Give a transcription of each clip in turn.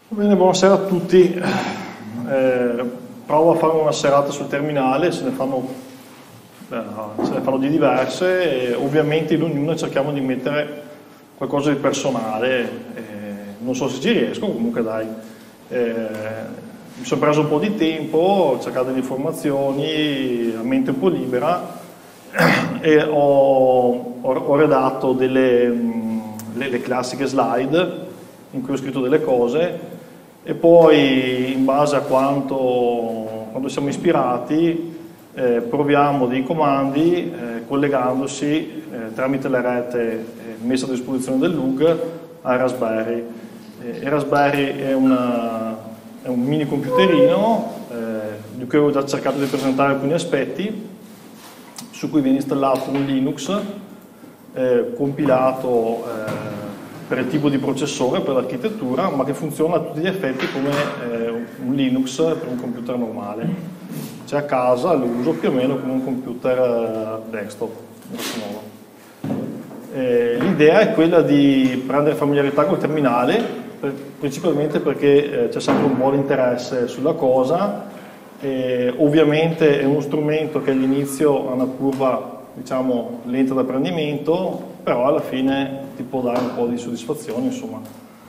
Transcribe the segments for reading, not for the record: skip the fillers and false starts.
Bene, buonasera a tutti. Provo a fare una serata sul terminale, se ne fanno di diverse e ovviamente in ognuna cerchiamo di mettere qualcosa di personale. Non so se ci riesco, comunque dai. Mi sono preso un po' di tempo, ho cercato delle informazioni a mente un po' libera e ho redatto le classiche slide in cui ho scritto delle cose e poi in base a quando siamo ispirati proviamo dei comandi collegandosi tramite la rete messa a disposizione del LUG a Raspberry. Il Raspberry è un mini computerino di cui ho già cercato di presentare alcuni aspetti, su cui viene installato un Linux compilato per il tipo di processore, per l'architettura, ma che funziona a tutti gli effetti come un Linux per un computer normale. Cioè a casa lo uso più o meno come un computer desktop. L'idea è quella di prendere familiarità col terminale, principalmente perché c'è sempre un buon interesse sulla cosa. Ovviamente è uno strumento che all'inizio ha una curva, diciamo, lenta d'apprendimento, però alla fine ti può dare un po' di soddisfazione, insomma.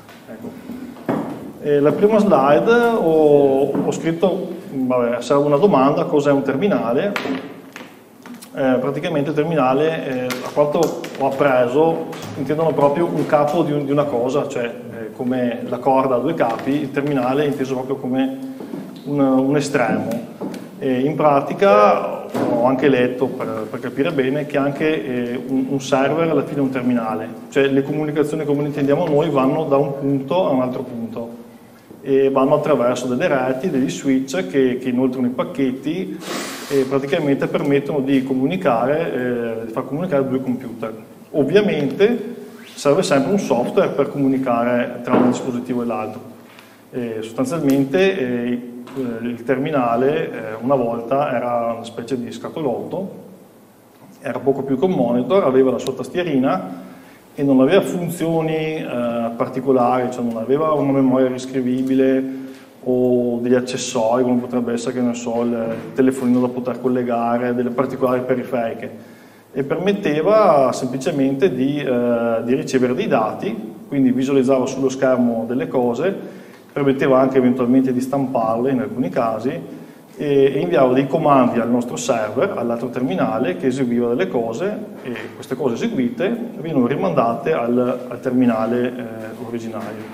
Ecco. La prima slide ho scritto, vabbè, serve una domanda: cos'è un terminale? Praticamente il terminale, a quanto ho appreso, intendono proprio un capo di una cosa, cioè come la corda ha due capi, il terminale è inteso proprio come un estremo. In pratica ho anche letto, per capire bene, che anche un server alla fine è un terminale, cioè le comunicazioni come le intendiamo noi vanno da un punto a un altro punto e vanno attraverso delle reti, degli switch che inoltrano i pacchetti e praticamente permettono di comunicare, di far comunicare due computer. Ovviamente serve sempre un software per comunicare tra un dispositivo e l'altro. Sostanzialmente il terminale una volta era una specie di scatolotto, era poco più che un monitor, aveva la sua tastierina e non aveva funzioni particolari, cioè non aveva una memoria riscrivibile o degli accessori come potrebbe essere, che ne so, il telefonino da poter collegare, delle particolari periferiche, e permetteva semplicemente di ricevere dei dati, quindi visualizzava sullo schermo delle cose, permetteva anche eventualmente di stamparle in alcuni casi e inviava dei comandi al nostro server, all'altro terminale, che eseguiva delle cose e queste cose eseguite venivano rimandate al terminale originario.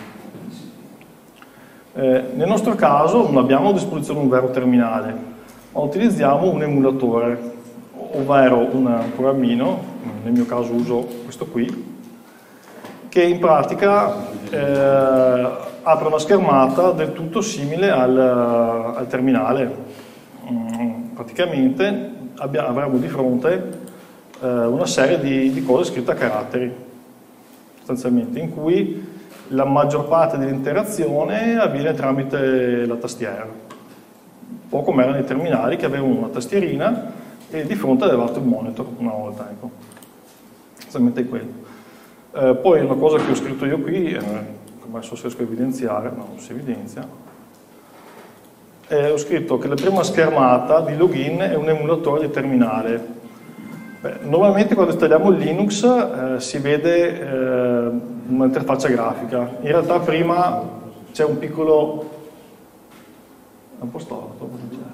Nel nostro caso non abbiamo a disposizione un vero terminale, ma utilizziamo un emulatore, ovvero un programmino, nel mio caso uso questo qui, che in pratica apre una schermata del tutto simile al terminale. Praticamente avremo di fronte una serie di cose scritte a caratteri, sostanzialmente, in cui la maggior parte dell'interazione avviene tramite la tastiera, un po' come erano i terminali che avevano una tastierina e di fronte avevate un monitor una volta, ecco. Sostanzialmente è quello. Poi una cosa che ho scritto io qui, adesso se riesco a evidenziare, no, non si evidenzia, ho scritto che la prima schermata di login è un emulatore di terminale. Normalmente quando installiamo il Linux si vede un'interfaccia grafica, in realtà prima c'è un piccolo... è un po' storto, cosa c'è?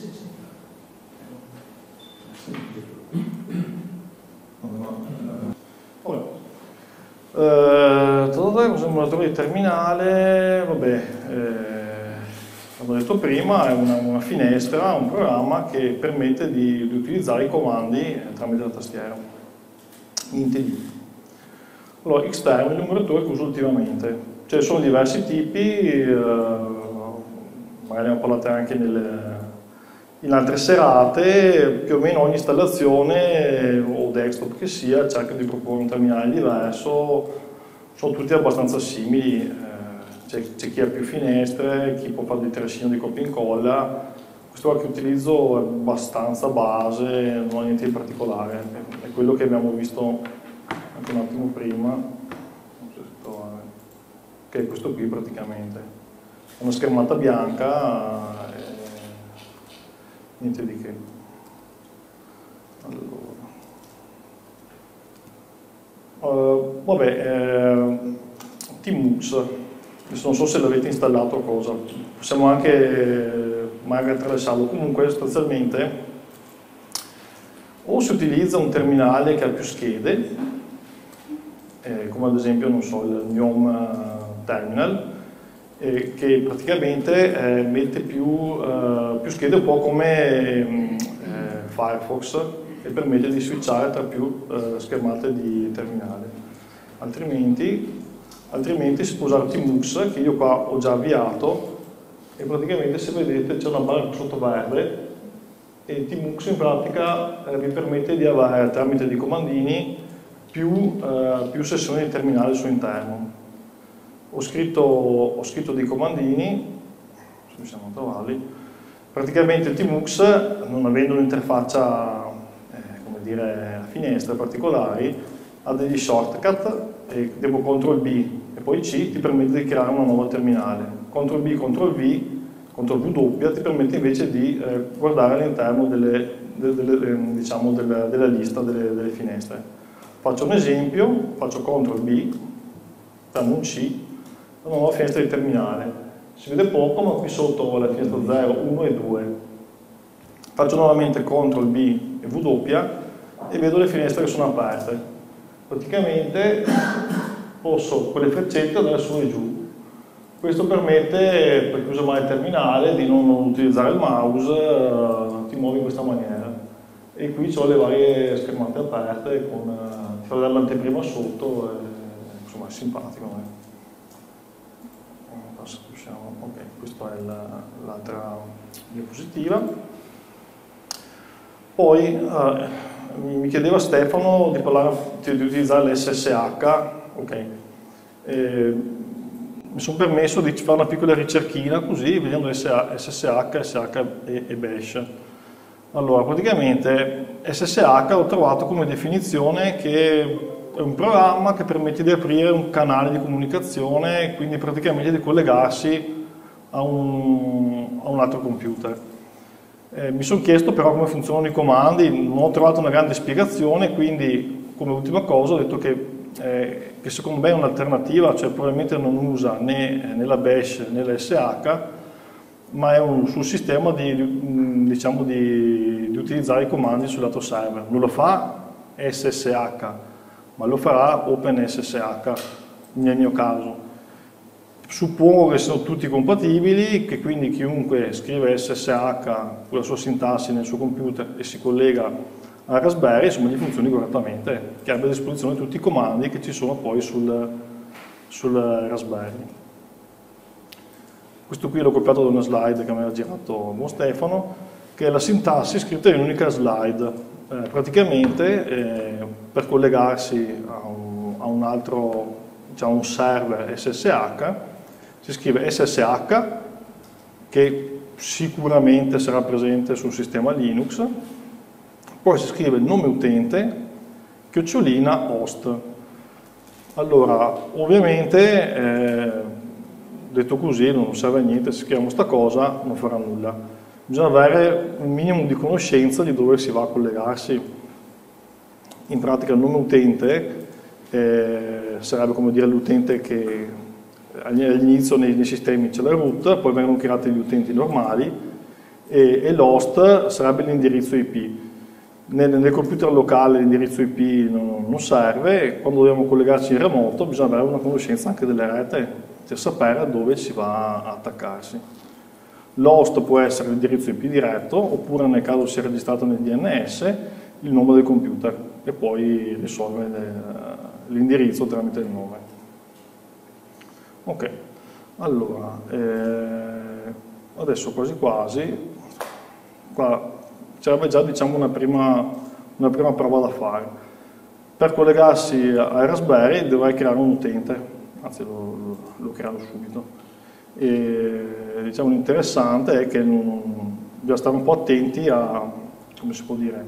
Cos'è un emulatore di terminale? Vabbè, come ho detto prima, è una finestra, un programma che permette di utilizzare i comandi tramite la tastiera. Niente di. Allora, Xterm è l'emulatore che uso ultimamente. Ce ne sono diversi tipi, magari ne ho parlato anche in altre serate. Più o meno ogni installazione o desktop che sia cerca di proporre un terminale diverso, sono tutti abbastanza simili, c'è chi ha più finestre, chi può fare dei trascino di copia e incolla. Questo che utilizzo è abbastanza base, non ha niente di particolare, è quello che abbiamo visto un attimo prima, che è questo qui praticamente. una schermata bianca, niente di che. Allora. Tmux, adesso non so se l'avete installato o cosa, possiamo anche magari attraversarlo. Comunque sostanzialmente o si utilizza un terminale che ha più schede, come ad esempio, non so, il GNOME Terminal, che praticamente mette più schede, un po' come Firefox, e permette di switchare tra più schermate di terminale. Altrimenti si può usare Tmux, che io qua ho già avviato, e praticamente, se vedete, c'è una barra sotto verde, e Tmux in pratica vi permette di avere, tramite dei comandini, più sessioni di terminale al suo interno. Ho scritto dei comandini, se riusciamo a trovarli. Praticamente il Tmux, non avendo un'interfaccia come dire, a finestre particolari, ha degli shortcut, e dopo CTRL B e poi C ti permette di creare una nuova terminale. CTRL B, CTRL V, CTRL W ti permette invece di guardare all'interno diciamo della lista delle finestre. Faccio un esempio, faccio CTRL B, premo un C, una nuova finestra di terminale. Si vede poco, ma qui sotto ho la finestra 0, 1 e 2. Faccio nuovamente CTRL B e W e vedo le finestre che sono aperte. Praticamente posso con le freccette andare su e giù. Questo permette, per chi usa mai il terminale, di non utilizzare il mouse, ti muovi in questa maniera. E qui ho le varie schermate aperte, con ti fa vedere l'anteprima sotto, insomma è simpatico. Ok, questa è l'altra diapositiva. Poi mi chiedeva Stefano di utilizzare l'SSH, ok. Mi sono permesso di fare una piccola ricerchina così, vedendo SSH, SH e Bash. Allora, praticamente SSH ho trovato come definizione che è un programma che permette di aprire un canale di comunicazione, quindi praticamente di collegarsi a un altro computer. Mi sono chiesto però come funzionano i comandi, non ho trovato una grande spiegazione, quindi come ultima cosa ho detto che secondo me è un'alternativa, cioè probabilmente non usa né la Bash né la SH, ma è sul sistema diciamo di utilizzare i comandi sul lato server. Non lo fa SSH, ma lo farà OpenSSH nel mio caso. Suppongo che siano tutti compatibili, che quindi chiunque scrive SSH con la sua sintassi nel suo computer e si collega a Raspberry, insomma, gli funzioni correttamente, che abbia a disposizione tutti i comandi che ci sono poi sul Raspberry. Questo qui l'ho copiato da una slide che mi aveva girato buon Stefano, che è la sintassi scritta in un'unica slide. Praticamente per collegarsi a un altro, diciamo, un server SSH, si scrive SSH, che sicuramente sarà presente sul sistema Linux, poi si scrive il nome utente, _host. Allora, ovviamente, detto così, non serve a niente, se scriviamo sta cosa non farà nulla. Bisogna avere un minimo di conoscenza di dove si va a collegarsi. In pratica il nome utente sarebbe, come dire, l'utente che all'inizio nei sistemi c'è la root, poi vengono creati gli utenti normali e l'host sarebbe l'indirizzo IP. Nel computer locale l'indirizzo IP non serve, e quando dobbiamo collegarci in remoto bisogna avere una conoscenza anche delle rete per sapere dove si va a attaccarsi. L'host può essere l'indirizzo IP diretto, oppure nel caso sia registrato nel DNS il nome del computer e poi risolve l'indirizzo tramite il nome. Ok, allora, adesso quasi quasi, qua c'era già, diciamo, una prima prova da fare. Per collegarsi a Raspberry dovrei creare un utente, anzi lo creo subito. E, diciamo, l'interessante è che bisogna stare un po' attenti come si può dire,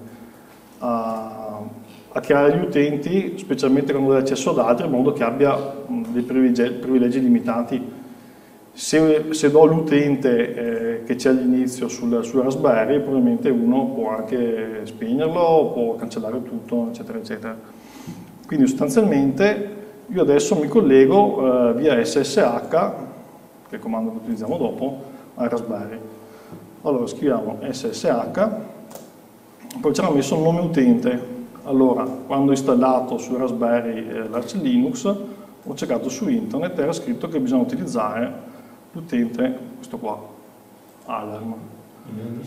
a creare gli utenti, specialmente quando dà accesso ad altri, in modo che abbia dei privilegi limitati. Se do l'utente che c'è all'inizio sul Raspberry, probabilmente uno può anche spegnerlo, può cancellare tutto, eccetera, eccetera. Quindi sostanzialmente io adesso mi collego via SSH, che è il comando che utilizziamo dopo, al Raspberry. Allora scriviamo SSH, poi ci hanno messo il nome utente. Allora, quando ho installato su Raspberry l'Arch Linux, ho cercato su internet e era scritto che bisogna utilizzare l'utente, questo qua, Alarm. Non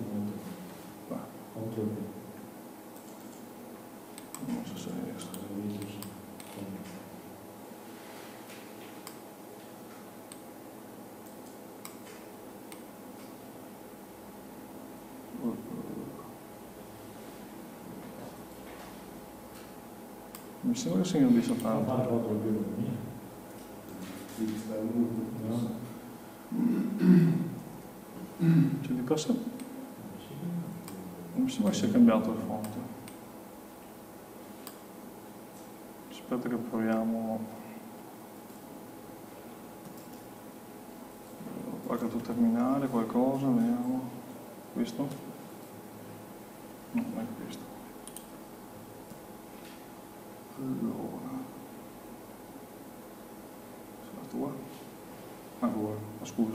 so se riesco. Mi sembra che sia ingrandito tanto. Cioè di cosa? Non mi sembra che sia cambiato il font. Aspetta che proviamo. Qualche altro terminale, qualcosa, vediamo. Questo? No, non è questo. Allora. Sarà tua? Ah, tua, scusa.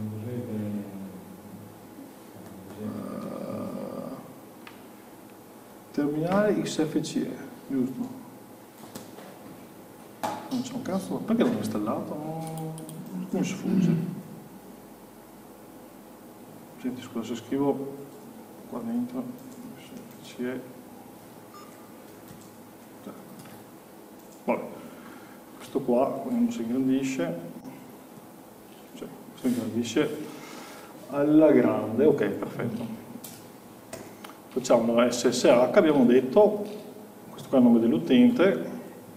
Terminale XFCE, giusto? Non c'è un cazzo, perché l'ho installato? Non mi sfugge. Senti, scusa, se scrivo qua dentro XFCE. Vabbè, questo qua, quando si ingrandisce, cioè, si ingrandisce alla grande, ok, perfetto. Facciamo la SSH, abbiamo detto, questo qua è il nome dell'utente,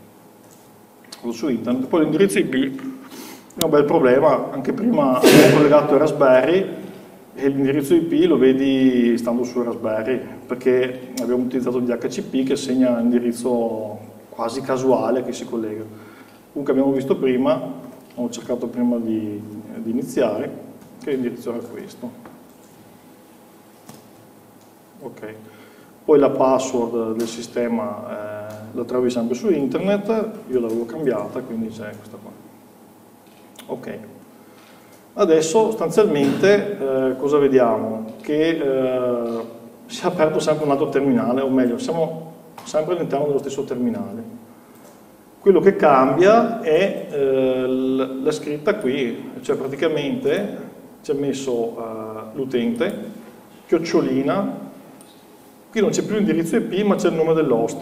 su internet, poi l'indirizzo IP è un bel problema, anche prima ho collegato il Raspberry e l'indirizzo IP lo vedi stando sul Raspberry, perché abbiamo utilizzato il DHCP che segna l'indirizzo quasi casuale che si collega. Comunque abbiamo visto prima, ho cercato prima di iniziare, che l'indirizzo era questo. Ok, poi la password del sistema la trovi sempre su internet, io l'avevo cambiata, quindi c'è questa qua. Ok, adesso sostanzialmente cosa vediamo? Che si è aperto sempre un altro terminale, o meglio, siamo sempre all'interno dello stesso terminale. Quello che cambia è la scritta qui, cioè praticamente ci ha messo l'utente, chiocciolina. Qui non c'è più l'indirizzo IP ma c'è il nome dell'host.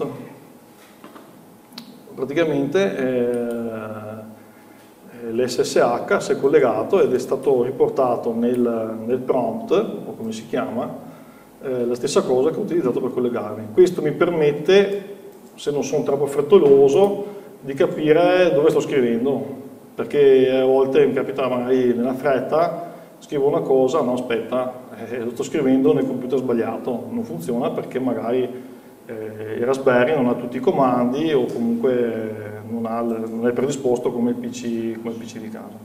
Praticamente l'SSH si è collegato ed è stato riportato nel prompt, o come si chiama, la stessa cosa che ho utilizzato per collegarmi. Questo mi permette, se non sono troppo frettoloso, di capire dove sto scrivendo, perché a volte mi capita magari nella fretta, scrivo una cosa, no aspetta, lo sto scrivendo nel computer sbagliato, non funziona perché magari il Raspberry non ha tutti i comandi o comunque non è predisposto come il PC di casa.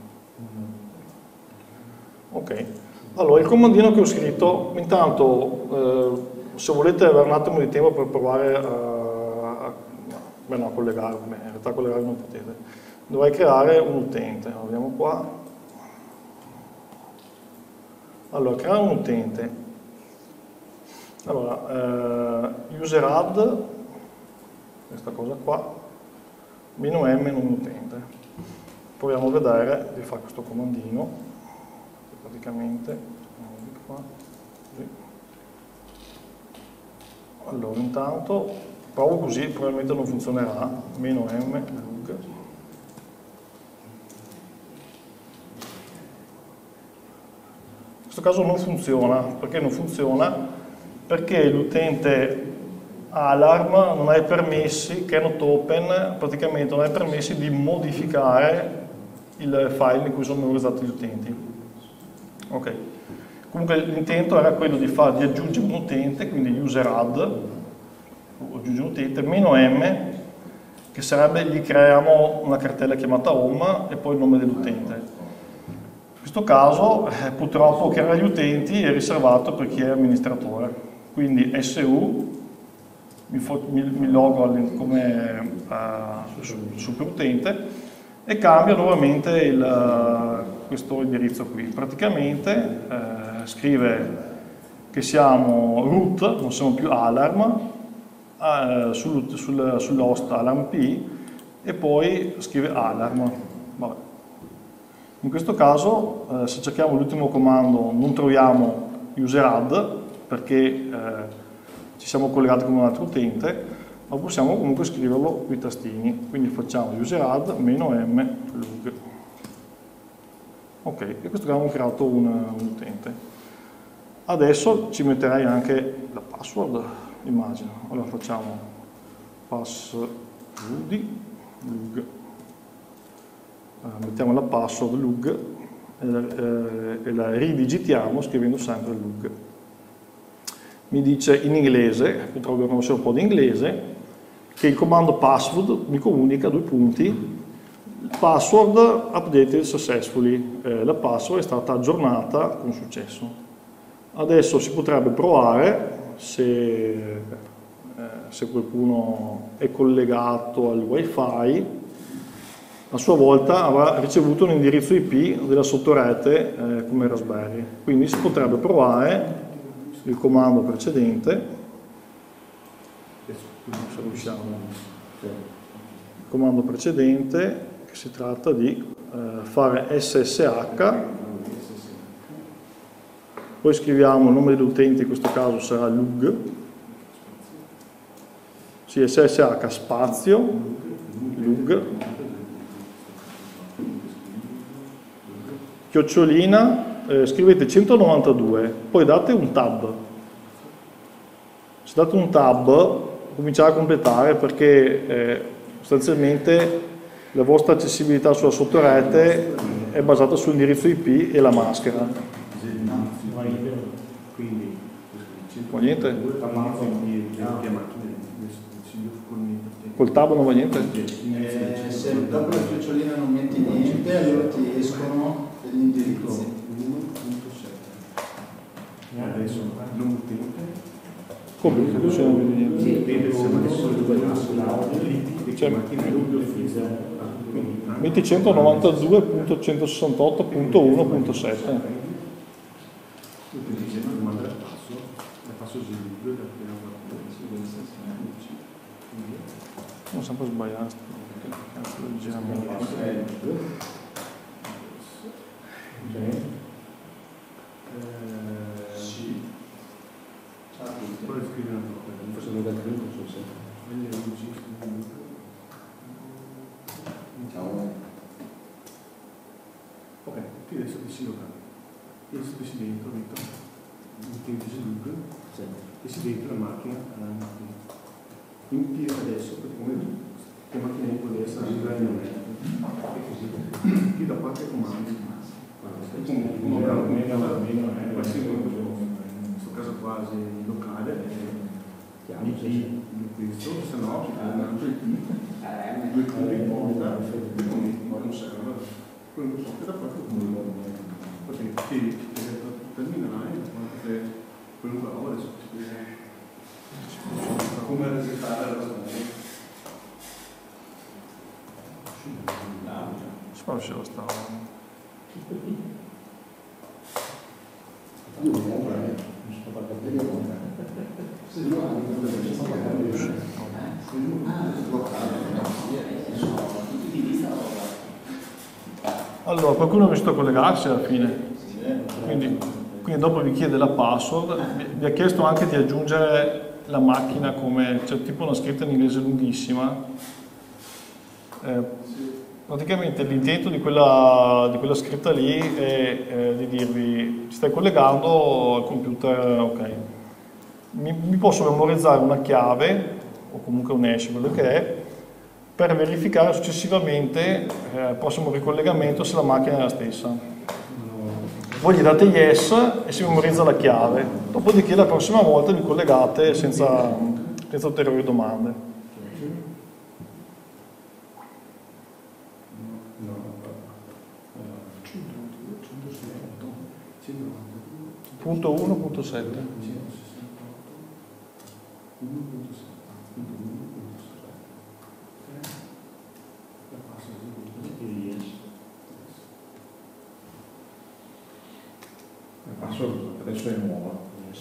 Ok, allora il comandino che ho scritto, intanto se volete avere un attimo di tempo per provare a collegarvi, in realtà collegarvi non potete, dovrei creare un utente, vediamo qua. Allora, creare un utente. Allora, user add, questa cosa qua, -m non utente. Proviamo a vedere di fare questo comandino, praticamente, di qua, così. Allora, intanto, provo così, probabilmente non funzionerà, -m lug. In questo caso non funziona, perché non funziona? Perché l'utente Alarm non ha i permessi, cannot open, praticamente non ha i permessi di modificare il file in cui sono memorizzati gli utenti. Ok. Comunque l'intento era quello di aggiungere un utente, quindi user add, aggiungere un utente, -m, che sarebbe, gli creiamo una cartella chiamata home e poi il nome dell'utente. questo caso purtroppo chiamare gli utenti è riservato per chi è amministratore, quindi SU mi logo come superutente e cambio nuovamente questo indirizzo qui. Praticamente scrive che siamo root, non siamo più alarm, sull'host alarm.p e poi scrive alarm. Vabbè. In questo caso se cerchiamo l'ultimo comando non troviamo useradd perché ci siamo collegati con un altro utente, ma possiamo comunque scriverlo con i tastini, quindi facciamo useradd -m log. Ok, e questo abbiamo creato un utente. Adesso ci metterei anche la password, immagino. Allora facciamo passwd log, mettiamo la password log e la ridigitiamo scrivendo sempre log. Mi dice in inglese, purtroppo conosce un po' di inglese, che il comando password mi comunica 2 punti, password updated successfully, la password è stata aggiornata con successo. Adesso si potrebbe provare se qualcuno è collegato al wifi, a sua volta avrà ricevuto un indirizzo IP della sottorete come Raspberry, quindi si potrebbe provare il comando precedente, se riusciamo, il comando precedente che si tratta di fare SSH, poi scriviamo il nome dell'utente, in questo caso sarà lug, sì, SSH spazio lug, chiocciolina, scrivete 192, poi date un tab. Se date un tab cominciate a completare perché sostanzialmente la vostra accessibilità sulla sottorete è basata sull'indirizzo IP e la maschera. Va niente? Col tab non va niente? Se dopo la chiocciolina non metti niente, allora ti escono degli indirizzi. Adesso non utente. Come? Non c'è niente. Metti 192.168.1.7. Non sempre sbagliato. Sì. Poi scrivere una cosa, non faccio vedere il non so se. Ok, qui adesso si locale. Adesso si dentro, l'utente si log, e si dentro la macchina. Quindi adesso, praticamente, la macchina può essere anche così. Qui da qualche comando. In questo caso quasi locale, questo, se no ci prende un altro IP, 2 punti in volta, e poi un server. Poi non so che da qualche comando. Perché terminale, qualunque roba adesso ti spiego come resettare la storia. Si fa uscire lo stato. Allora, qualcuno è riuscito a collegarsi alla fine, quindi dopo vi chiede la password, vi ha chiesto anche di aggiungere la macchina come, c'è tipo una scritta in inglese lunghissima. Praticamente l'intento di quella scritta lì è di dirvi ti stai collegando al computer, ok. Mi posso memorizzare una chiave o comunque un hash, quello che è, per verificare successivamente al prossimo ricollegamento se la macchina è la stessa. Voi gli date yes e si memorizza la chiave, dopodiché la prossima volta vi collegate senza ulteriori domande. punto 1.7. Adesso è nuova.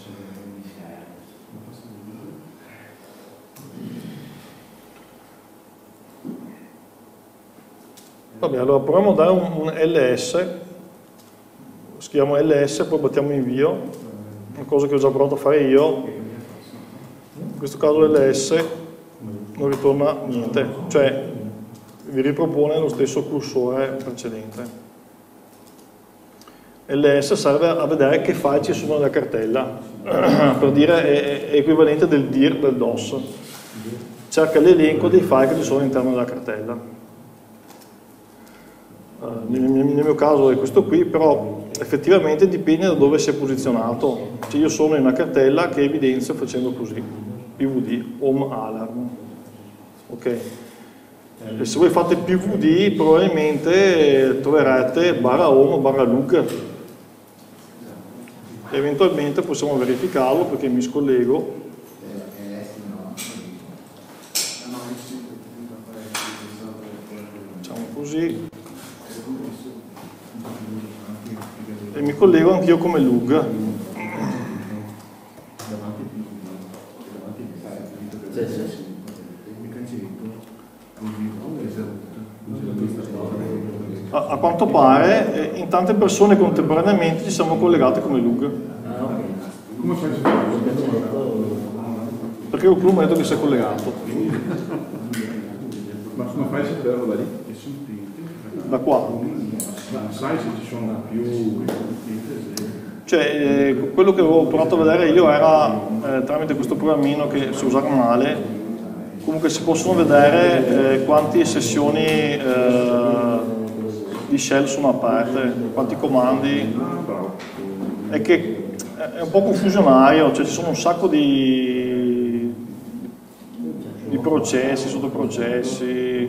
Vabbè, allora proviamo a dare un LS, scriviamo LS, poi battiamo invio, una cosa che ho già provato a fare io. In questo caso LS non ritorna niente, cioè vi ripropone lo stesso cursore precedente. LS serve a vedere che file ci sono nella cartella, per dire è equivalente del dir del DOS. Cerca l'elenco dei file che ci sono all'interno della cartella. Nel mio caso è questo qui, però effettivamente dipende da dove si è posizionato. Cioè io sono in una cartella che evidenzia facendo così, pvd home alarm. Ok. E se voi fate pvd probabilmente troverete /home/lug. Eventualmente possiamo verificarlo perché mi scollego. Facciamo così. E mi collego anch'io come lug. A quanto pare in tante persone contemporaneamente ci siamo collegati come lug. Perché qualcuno mi ha detto che si è collegato. Ma come fai a saperlo da lì? Da qua. Sai se ci sono più... Cioè, quello che avevo provato a vedere io era tramite questo programmino che si usa male. Comunque si possono vedere quante sessioni di shell sono aperte, quanti comandi. È che è un po' confusionario, cioè ci sono un sacco di processi, sottoprocessi.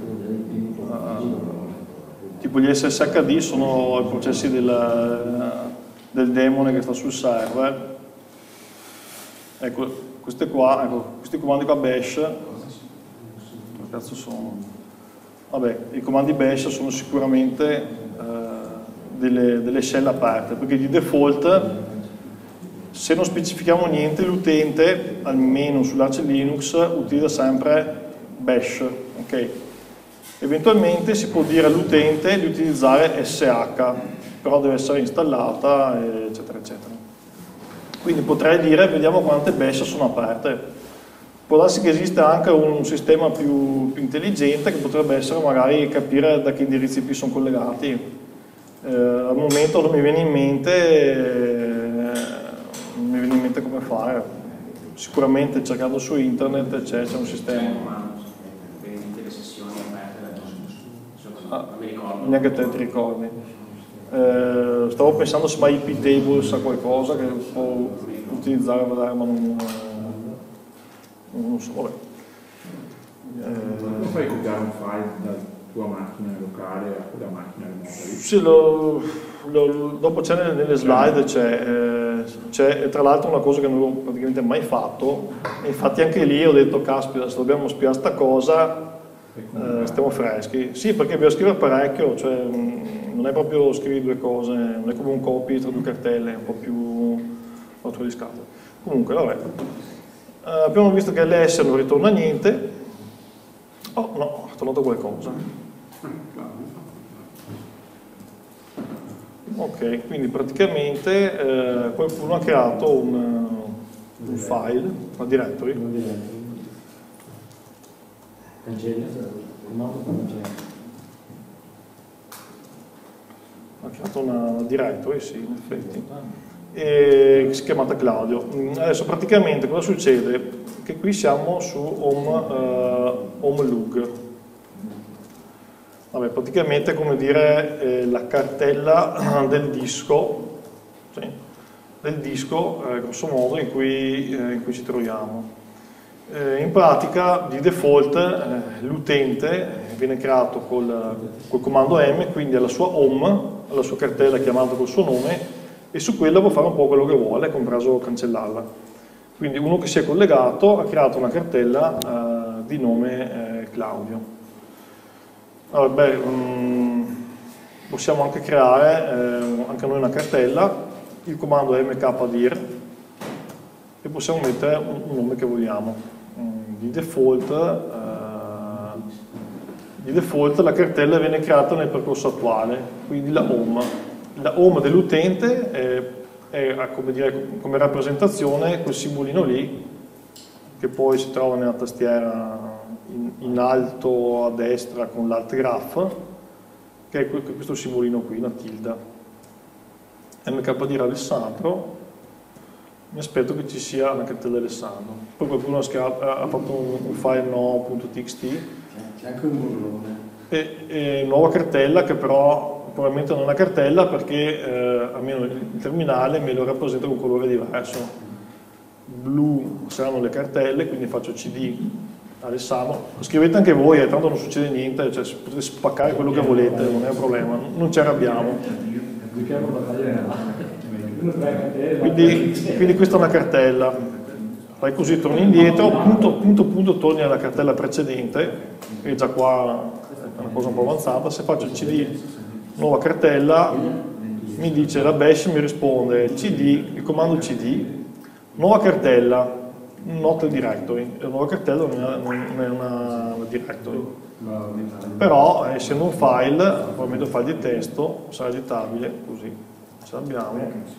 Tipo gli SSHD sono i processi del demone che sta sul server. Ecco, questi comandi qua bash, che cazzo sono? Vabbè, i comandi bash sono sicuramente delle shell aperte, perché di default, se non specifichiamo niente, l'utente, almeno sull'Arch Linux, utilizza sempre bash, ok? Eventualmente si può dire all'utente di utilizzare SH, però deve essere installata, eccetera, eccetera. Quindi potrei dire, vediamo quante bash sono aperte. Può darsi che esista anche un sistema più intelligente che potrebbe essere magari capire da che indirizzi IP sono collegati. Al momento non mi viene in mente come fare. Sicuramente cercando su internet c'è un sistema. Neanche te ti ricordi. Stavo pensando se mai IP table sa qualcosa che può utilizzare a vedere, ma non so. Vabbè. Non fai copiare un file dalla tua macchina locale a quella macchina remota? Sì, dopo c'è nelle slide, c'è tra l'altro una cosa che non avevo praticamente mai fatto, e infatti anche lì ho detto, caspita, se dobbiamo spiare sta cosa, stiamo freschi. Sì, perché bisogna scrivere parecchio, cioè non è proprio scrivere due cose, non è come un copy tra due cartelle, è un po' più autoriscato. Comunque, vabbè. Abbiamo visto che LS non ritorna niente. Oh no, è tornato qualcosa. Ok, quindi praticamente qualcuno ha creato un file, una directory. Ha creato una directory, sì, in effetti, e si è chiamata Claudio. Adesso praticamente cosa succede? Che qui siamo su home lug. Vabbè, praticamente è come dire la cartella del disco, sì, grosso modo, in cui ci troviamo. In pratica, di default, l'utente viene creato col comando M, quindi alla sua home, alla sua cartella chiamata col suo nome, e su quella può fare un po' quello che vuole, compreso cancellarla. Quindi uno che si è collegato ha creato una cartella di nome Claudio. Allora, possiamo anche creare anche noi una cartella, il comando è mkdir e possiamo mettere un nome che vogliamo. Di default la cartella viene creata nel percorso attuale, quindi la home dell'utente è come rappresentazione quel simbolino lì che poi si trova nella tastiera in alto a destra con l'alt graph, che è questo simbolino qui, una tilde. mkdir Alessandro, mi aspetto che ci sia una cartella Alessandro. Poi qualcuno ha fatto un file no.txt. C'è anche un burrone. E nuova cartella che però probabilmente non è una cartella perché almeno il terminale me lo rappresenta con colore diverso. Blu saranno le cartelle, quindi faccio cd Alessandro. Scrivete anche voi, tanto non succede niente, cioè potete spaccare quello che volete, non è un problema, non ci arrabbiamo. Quindi questa è una cartella, fai così, torni indietro, punto, torni alla cartella precedente, e già qua è una cosa un po' avanzata. Se faccio cd nuova cartella, mi dice la bash, mi risponde cd, il comando cd, nuova cartella, not directory, la nuova cartella non è una directory, però essendo un file, probabilmente un file di testo, sarà editabile, così, ce l'abbiamo.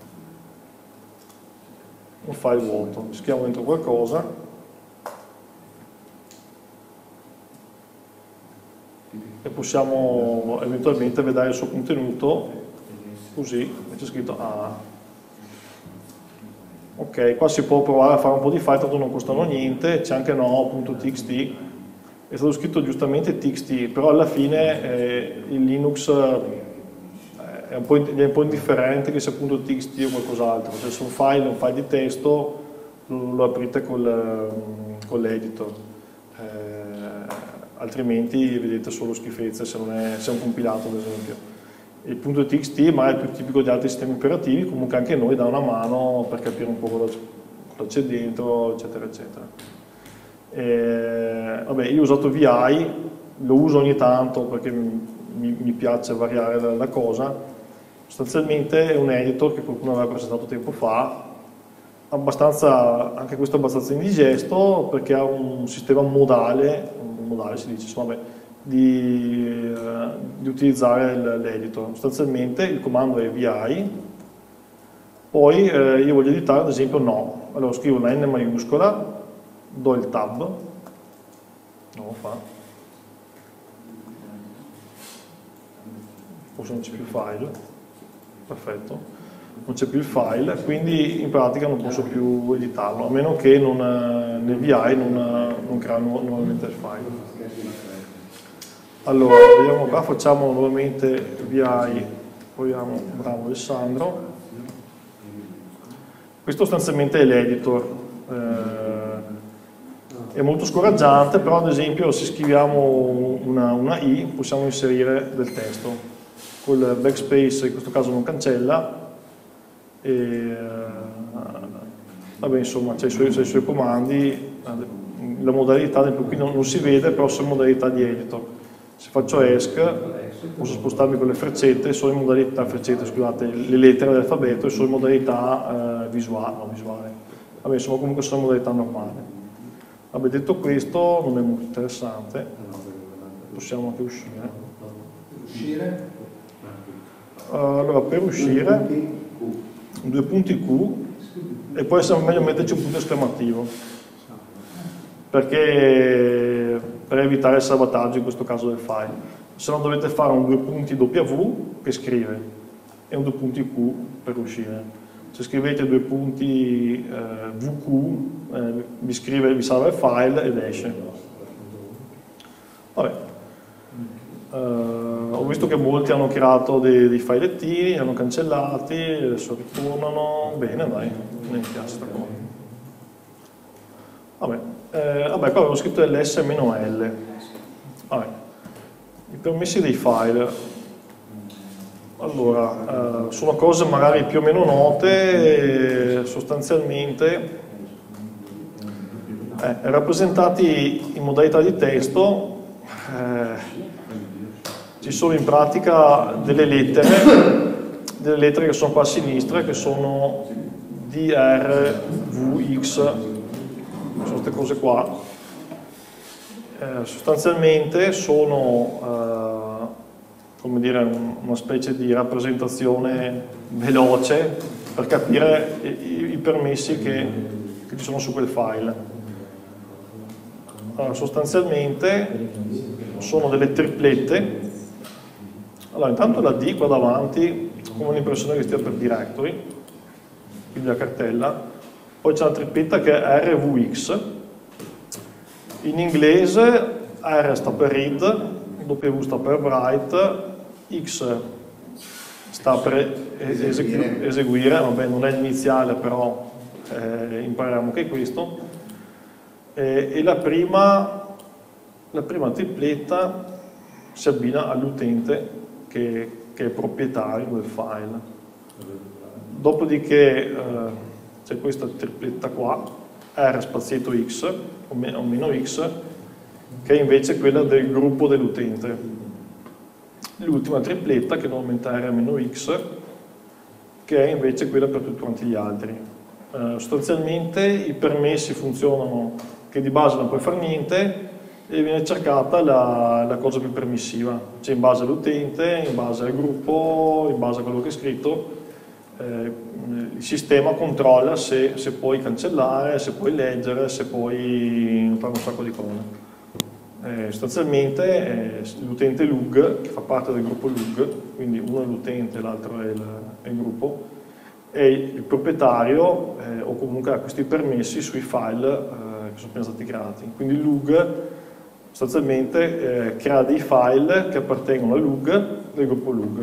Un file vuoto, scriviamo dentro qualcosa e possiamo eventualmente vedere il suo contenuto, così c'è scritto ok, qua si può provare a fare un po' di file, tanto non costano niente, c'è anche no.txt, è stato scritto giustamente txt, però alla fine il Linux è un po' indifferente che sia appunto txt o qualcos'altro, cioè se un file di testo lo aprite con l'editor, altrimenti vedete solo schifezze se è un compilato ad esempio. Il punto .txt ma è più tipico di altri sistemi operativi, comunque anche noi dà una mano per capire un po' cosa c'è dentro, eccetera eccetera. Vabbè, io ho usato VI, lo uso ogni tanto perché mi piace variare la cosa. Sostanzialmente è un editor che qualcuno aveva presentato tempo fa, anche questo abbastanza indigesto perché ha un sistema modale si dice, insomma, di utilizzare l'editor. Sostanzialmente il comando è vi, poi io voglio editare ad esempio no, allora scrivo una N maiuscola, do il tab, non lo fa, forse non c'è più il file, perfetto, non c'è più il file, quindi in pratica non posso più editarlo, a meno che nel VI non crea nuovamente il file. Allora, vediamo qua, facciamo nuovamente VI, proviamo, bravo Alessandro. Questo sostanzialmente è l'editor, è molto scoraggiante, però ad esempio se scriviamo una I possiamo inserire del testo, col backspace in questo caso non cancella, e vabbè insomma c'è i suoi comandi, la modalità del qui non si vede, però sono modalità di editor. Se faccio ESC posso spostarmi con le freccette, sono in modalità scusate, le lettere dell'alfabeto e sono in modalità visuale. Vabbè, insomma comunque sono in modalità normale. Vabbè, detto questo non è molto interessante, possiamo anche uscire. Uscire? Allora, per uscire, 2 punti Q e poi è meglio metterci un punto esclamativo, perché per evitare il salvataggio in questo caso del file. Se no dovete fare un 2 punti W che scrive e un 2 punti Q per uscire. Se scrivete 2 punti VQ vi salva il file ed esce. Vabbè. Ho visto che molti hanno creato dei filettini, li hanno cancellati, adesso ritornano. Bene, dai, mi piace questa cosa. Vabbè, qua avevo scritto ls-l. Vabbè, i permessi dei file. Allora, sono cose magari più o meno note, sostanzialmente rappresentati in modalità di testo, ci sono in pratica delle lettere che sono qua a sinistra, che sono D, R, V, X, sono queste cose qua. Sostanzialmente sono come dire, una specie di rappresentazione veloce per capire i permessi che ci sono su quel file. Allora, sostanzialmente sono delle triplette. Allora, intanto la D qua davanti ho l'impressione che stia per directory, quindi la cartella. Poi c'è una tripletta che è RVX. In inglese R sta per read, W sta per write, X sta per eseguire, vabbè non è l'iniziale però impariamo che è questo, e la prima tripletta si abbina all'utente che è proprietario del file. Dopodiché c'è questa tripletta qua, R spazietto X o meno X, che è invece quella del gruppo dell'utente. L'ultima tripletta, che normalmente è R-X, che è invece quella per tutti quanti gli altri. Sostanzialmente i permessi funzionano che di base non puoi fare niente e viene cercata la cosa più permissiva, cioè in base all'utente, in base al gruppo, in base a quello che è scritto. Il sistema controlla se puoi cancellare, se puoi leggere, se puoi fare un sacco di cose. Sostanzialmente l'utente lug, che fa parte del gruppo lug, quindi uno è l'utente e l'altro è il gruppo, e il proprietario o comunque ha questi permessi sui file che sono appena stati creati. Quindi il lug sostanzialmente crea dei file che appartengono al lug del gruppo lug.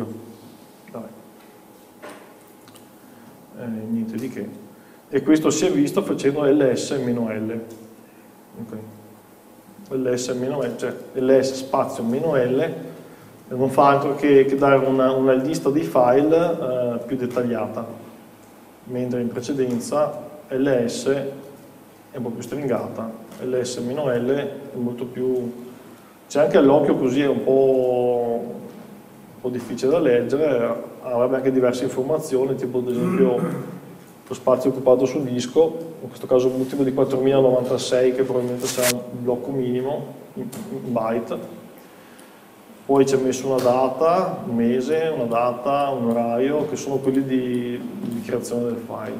Niente di che. E questo si è visto facendo ls-l. Okay. ls-l, cioè ls spazio -l, non fa altro che dare una lista di file più dettagliata, mentre in precedenza ls è un po' più stringata, ls-l è molto più... c'è anche all'occhio così, è un po' difficile da leggere, avrebbe anche diverse informazioni, tipo ad esempio lo spazio occupato sul disco, in questo caso un ultimo di 4096 che probabilmente sarà il blocco minimo in byte. Poi ci ha messo una data, un mese, una data, un orario, che sono quelli di creazione del file.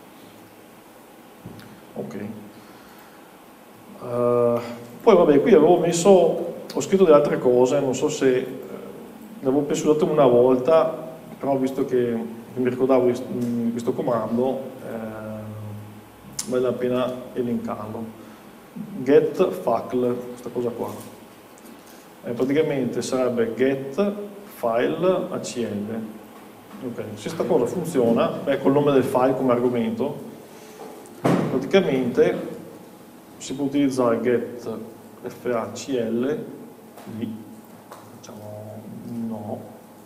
Ok. Poi vabbè, qui ho scritto delle altre cose, non so se ne avevo penso usato una volta, però visto che mi ricordavo questo comando, vale la pena elencarlo. Get FACL, questa cosa qua. Praticamente sarebbe get file ACL. Okay. Se questa cosa funziona, col nome del file come argomento, praticamente si può utilizzare get FACL di, facciamo no,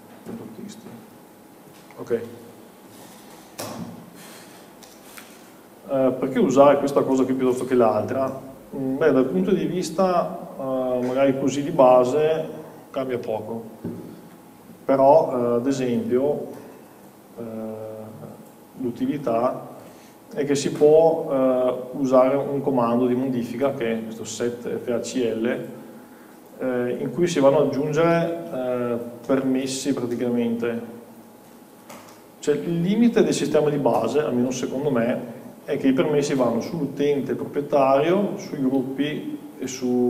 ok. Perché usare questa cosa qui piuttosto che l'altra? Beh, dal punto di vista magari così di base cambia poco, però ad esempio l'utilità è che si può usare un comando di modifica che è questo set FACL in cui si vanno ad aggiungere permessi praticamente. Cioè il limite del sistema di base, almeno secondo me, è che i permessi vanno sull'utente proprietario, sui gruppi e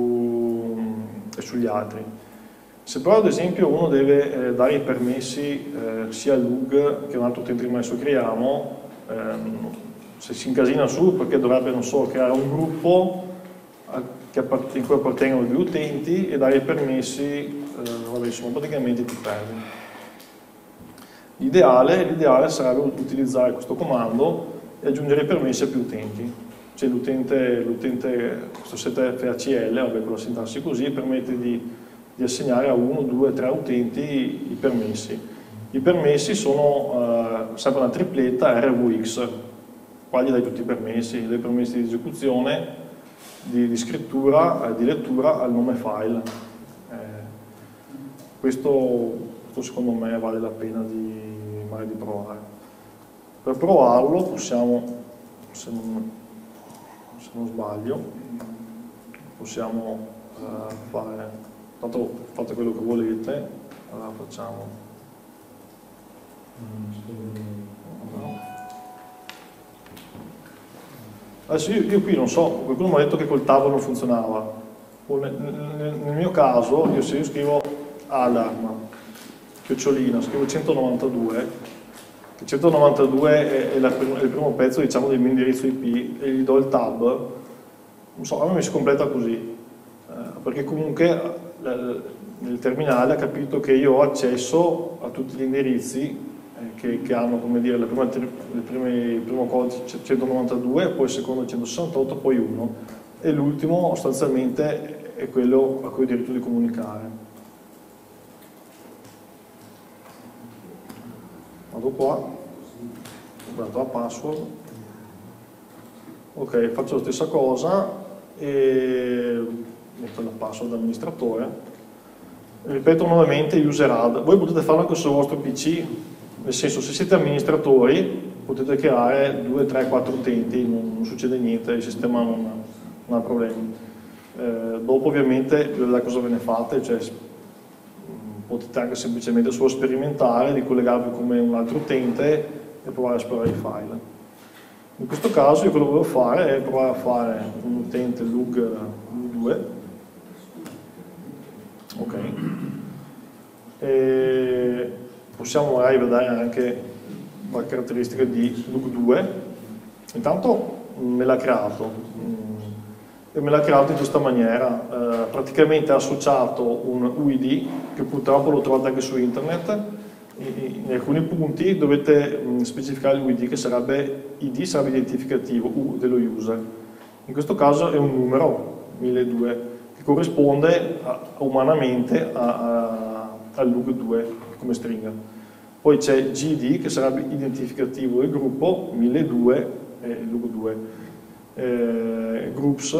sugli altri. Se però ad esempio uno deve dare i permessi sia al lug che a un altro utente che adesso creiamo, se si incasina su perché dovrebbe, non so, creare un gruppo in cui appartengono gli utenti e dare i permessi, vabbè, insomma, praticamente ti perdi. L'ideale sarebbe utilizzare questo comando e aggiungere i permessi a più utenti. Cioè l'utente, questo set FACL, vabbè, con la sintassi così, permette di assegnare a 1, 2, 3 utenti i permessi. I permessi sono sempre una tripletta RVX, qua gli dai tutti i permessi, dai permessi di esecuzione, di scrittura, di lettura al nome file. Questo secondo me vale la pena di provare. Per provarlo possiamo, se non sbaglio, possiamo fare, tanto fate quello che volete, allora facciamo. Adesso io qui non so, qualcuno mi ha detto che col tab non funzionava. Nel mio caso, se io scrivo alarm, chiocciolina, scrivo 192, il 192 è il primo pezzo, diciamo, del mio indirizzo IP, e gli do il tab, non so, a me mi si completa così, perché comunque il terminale ha capito che io ho accesso a tutti gli indirizzi che hanno, come dire, il primo codice 192, poi il secondo 168, poi 1, e l'ultimo sostanzialmente è quello a cui ho diritto di comunicare. Vado qua, ho dato la password, ok, faccio la stessa cosa e metto la password amministratore, ripeto nuovamente user add. Voi potete farlo anche sul vostro PC, nel senso, se siete amministratori potete creare 2, 3, 4 utenti, non succede niente, il sistema non ha problemi. Dopo ovviamente vedete cosa ve ne fate, cioè potete anche semplicemente solo sperimentare, di collegarvi come un altro utente e provare a esplorare i file. In questo caso io quello che volevo fare è provare a fare un utente lug2, ok, e possiamo magari vedere anche la caratteristica di lug2. Intanto me l'ha creato, e me l'ha creato in questa maniera, praticamente ha associato un UID, che purtroppo lo trovate anche su internet. In alcuni punti dovete specificare l'UID, che sarebbe ID, sarebbe identificativo, U dello user. In questo caso è un numero, 1002, che corrisponde umanamente al lug2 come stringa. Poi c'è GD, che sarebbe identificativo del gruppo, 1002 e lug2. Groups,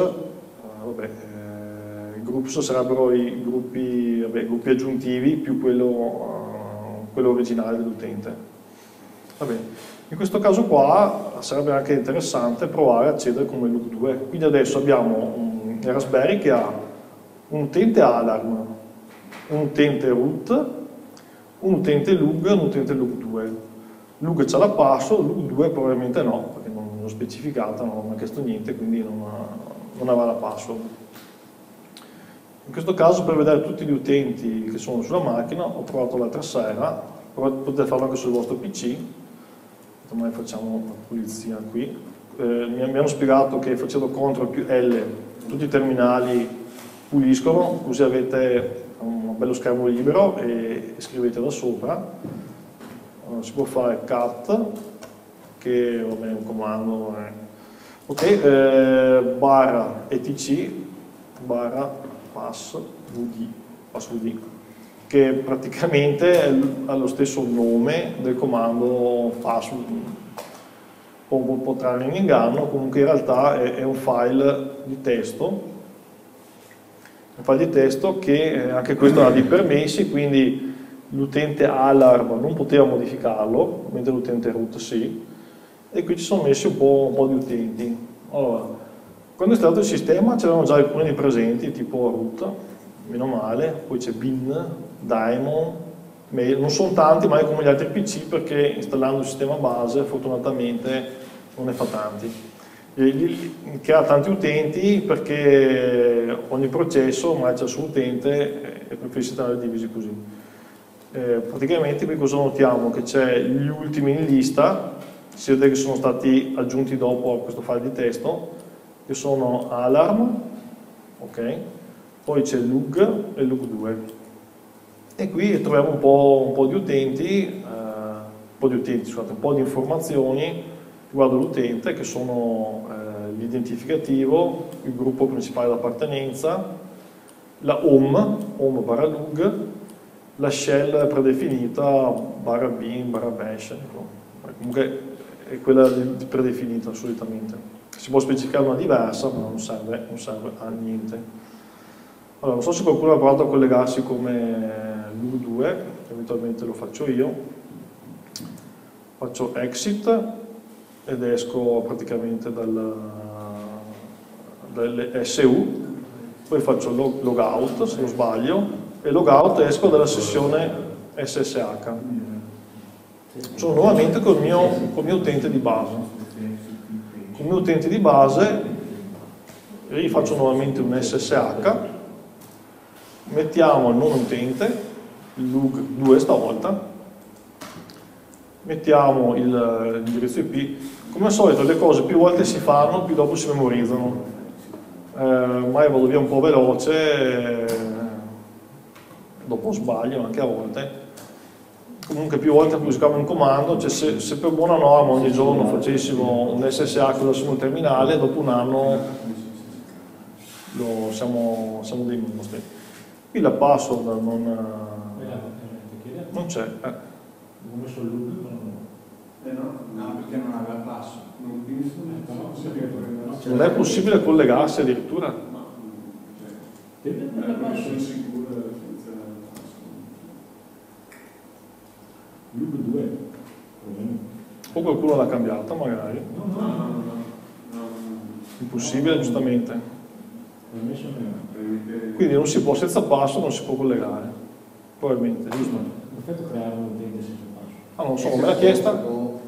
groups sarebbero i gruppi aggiuntivi più quello originale dell'utente. In questo caso qua sarebbe anche interessante provare a accedere come lug2. Quindi adesso abbiamo un Raspberry che ha un utente alarm, un utente root, un utente lug e un utente lug2. Lug c'ha la password, lug2 probabilmente no, perché non l'ho specificata, non mi ha chiesto niente, quindi non aveva la password. In questo caso, per vedere tutti gli utenti che sono sulla macchina, ho provato l'altra sera, potete farlo anche sul vostro PC, ormai facciamo la pulizia qui. Mi hanno spiegato che facendo CTRL più L tutti i terminali puliscono, così avete un bello schermo libero e scrivete da sopra. Allora, si può fare cat, che vabbè, è un comando, ok, barra etc barra passwd, che praticamente ha lo stesso nome del comando password. Può trarre in inganno, comunque in realtà è un file di testo, che anche questo ha dei permessi, quindi l'utente alarm non poteva modificarlo, mentre l'utente root sì, e qui ci sono messi un po' di utenti. Allora, quando è stato il sistema c'erano già alcuni di presenti, tipo root, meno male, poi c'è bin, daemon, mail, non sono tanti, ma è come gli altri PC, perché installando il sistema base fortunatamente non ne fa tanti. Crea tanti utenti perché ogni processo ormai c'è il suo utente e preferisce tenere divisi così. Praticamente qui cosa notiamo? Che c'è gli ultimi in lista, si vede che sono stati aggiunti dopo a questo file di testo, che sono alarm, ok, poi c'è lug e lug2. E qui troviamo un po' di utenti, un po' di informazioni riguardo l'utente, che sono l'identificativo, il gruppo principale d'appartenenza, la home barra lug, la shell predefinita *bin /bash, ecco. Comunque è quella predefinita solitamente. Si può specificare una diversa, ma non serve a niente. Allora, non so se qualcuno ha provato a collegarsi come lug2, eventualmente lo faccio io. Faccio exit ed esco praticamente dalle SU, poi faccio logout se non sbaglio, e logout esco dalla sessione SSH. Sono nuovamente col mio utente di base. Con il mio utente di base rifaccio nuovamente un SSH, mettiamo il non utente, il lug2 stavolta, mettiamo l'indirizzo IP. Come al solito le cose più volte si fanno, più dopo si memorizzano. Ormai vado via un po' veloce, dopo sbaglio anche a volte. Comunque più volte usiamo un comando, cioè se per buona norma ogni giorno facessimo un SSH sul terminale, dopo un anno siamo dei mostri. Qui la password non c'è. Ho messo il loop, No, perché non aveva passo. Non è possibile collegarsi addirittura? deve avere la password. Loop 2. O qualcuno l'ha cambiata magari. No. Impossibile, giustamente. L'ho messo prima. Quindi non si può, senza passo non si può collegare. Probabilmente, giusto? Perfetto creare un utente senza passo. Non so, me l'ha chiesta?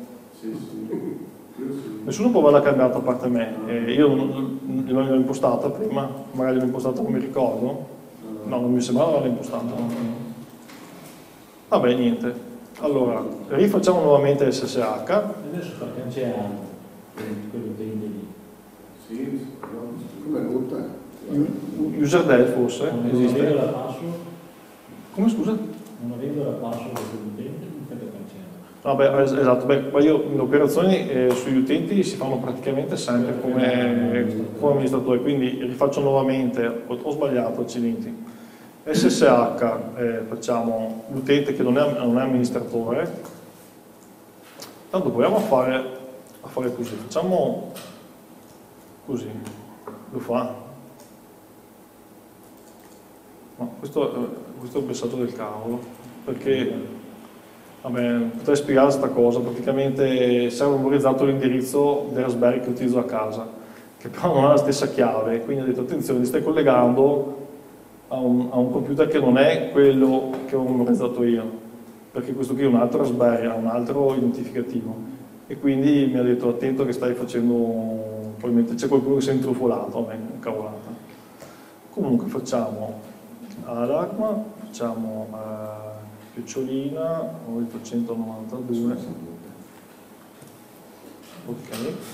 Nessuno può averla cambiata a parte me. Io non l'ho impostata prima, magari l'ho impostata, non mi ricordo. No, non mi sembrava averla impostata. Vabbè, niente. Allora, rifacciamo nuovamente SSH. Adesso per cancellare quell'utente lì. Sì, Come root? Userdel forse? Non Esiste? avendo la password, Come scusa? non avendo la password dell'utente, non fate cancellare. Vabbè, esatto, ma io le operazioni sugli utenti si fanno praticamente sempre come amministratore, quindi rifaccio nuovamente, ho sbagliato, accidenti. SSH, facciamo l'utente che non è amministratore. Tanto proviamo a fare così, facciamo così, lo fa. No, questo è un messaggio del cavolo, perché vabbè, potrei spiegare questa cosa. Praticamente serve memorizzato l'indirizzo del Raspberry che utilizzo a casa, che però non ha la stessa chiave, quindi ho detto attenzione, ti stai collegando a un computer che non è quello che ho memorizzato io, perché questo qui è un altro Raspberry, ha un altro identificativo, e quindi mi ha detto attento che stai facendo, probabilmente c'è qualcuno che si è intrufolato, vabbè, cavolata. Comunque facciamo alarma, facciamo chiocciolina 892, ok,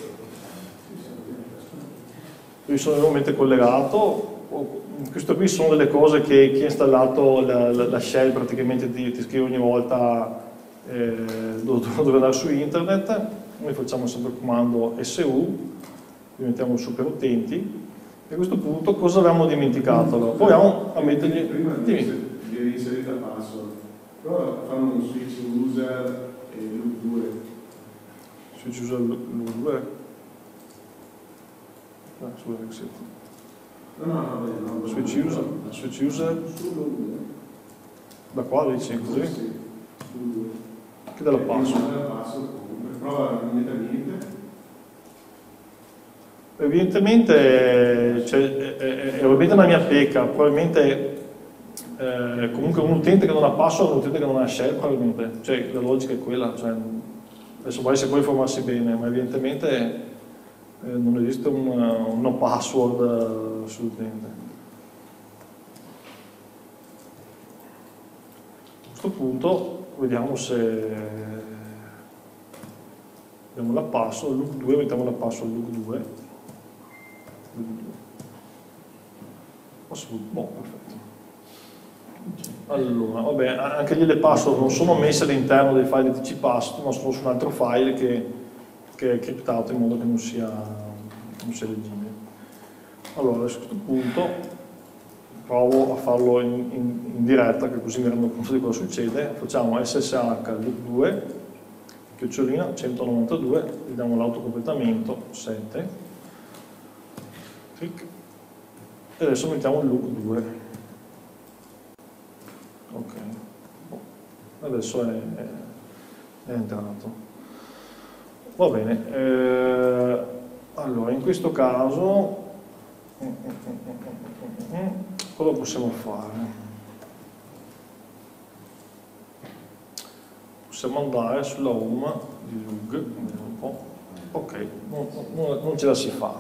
io sono nuovamente collegato. Questo qui sono delle cose che chi ha installato la shell praticamente ti scrive ogni volta dove andare su internet. Noi facciamo sempre il comando SU, diventiamo super utenti. E a questo punto cosa avevamo dimenticato? Allora, proviamo a mettergli... Prima devi inserire la password, però fanno un switch user e loop 2. Switch user loop 2? Scusa, che sì. No. Switch user da qua dici così? Che dalla password? Prova non mette niente. Evidentemente è ovviamente una mia pecca, probabilmente comunque un utente che non ha password è un utente che non ha shell, probabilmente, cioè la logica è quella, cioè, adesso poi se puoi informarsi bene, ma evidentemente non esiste un no password sull'utente. A questo punto vediamo se abbiamo la password, loop 2, mettiamo la password loop 2. Boh, perfetto. Allora, vabbè, anche lì le password non sono messe all'interno dei file di TC password, ma sono su un altro file che è criptato in modo che non sia leggibile. Allora, a questo punto provo a farlo in diretta, che così mi rendo conto di cosa succede. Facciamo ssh loop2 chiocciolina 192, gli diamo l'autocompletamento 7, clic, e adesso mettiamo il loop 2. Ok, adesso è entrato. Va bene, allora in questo caso cosa possiamo fare? Possiamo andare sulla home di Lug, vediamo un po'. Ok, non ce la si fa.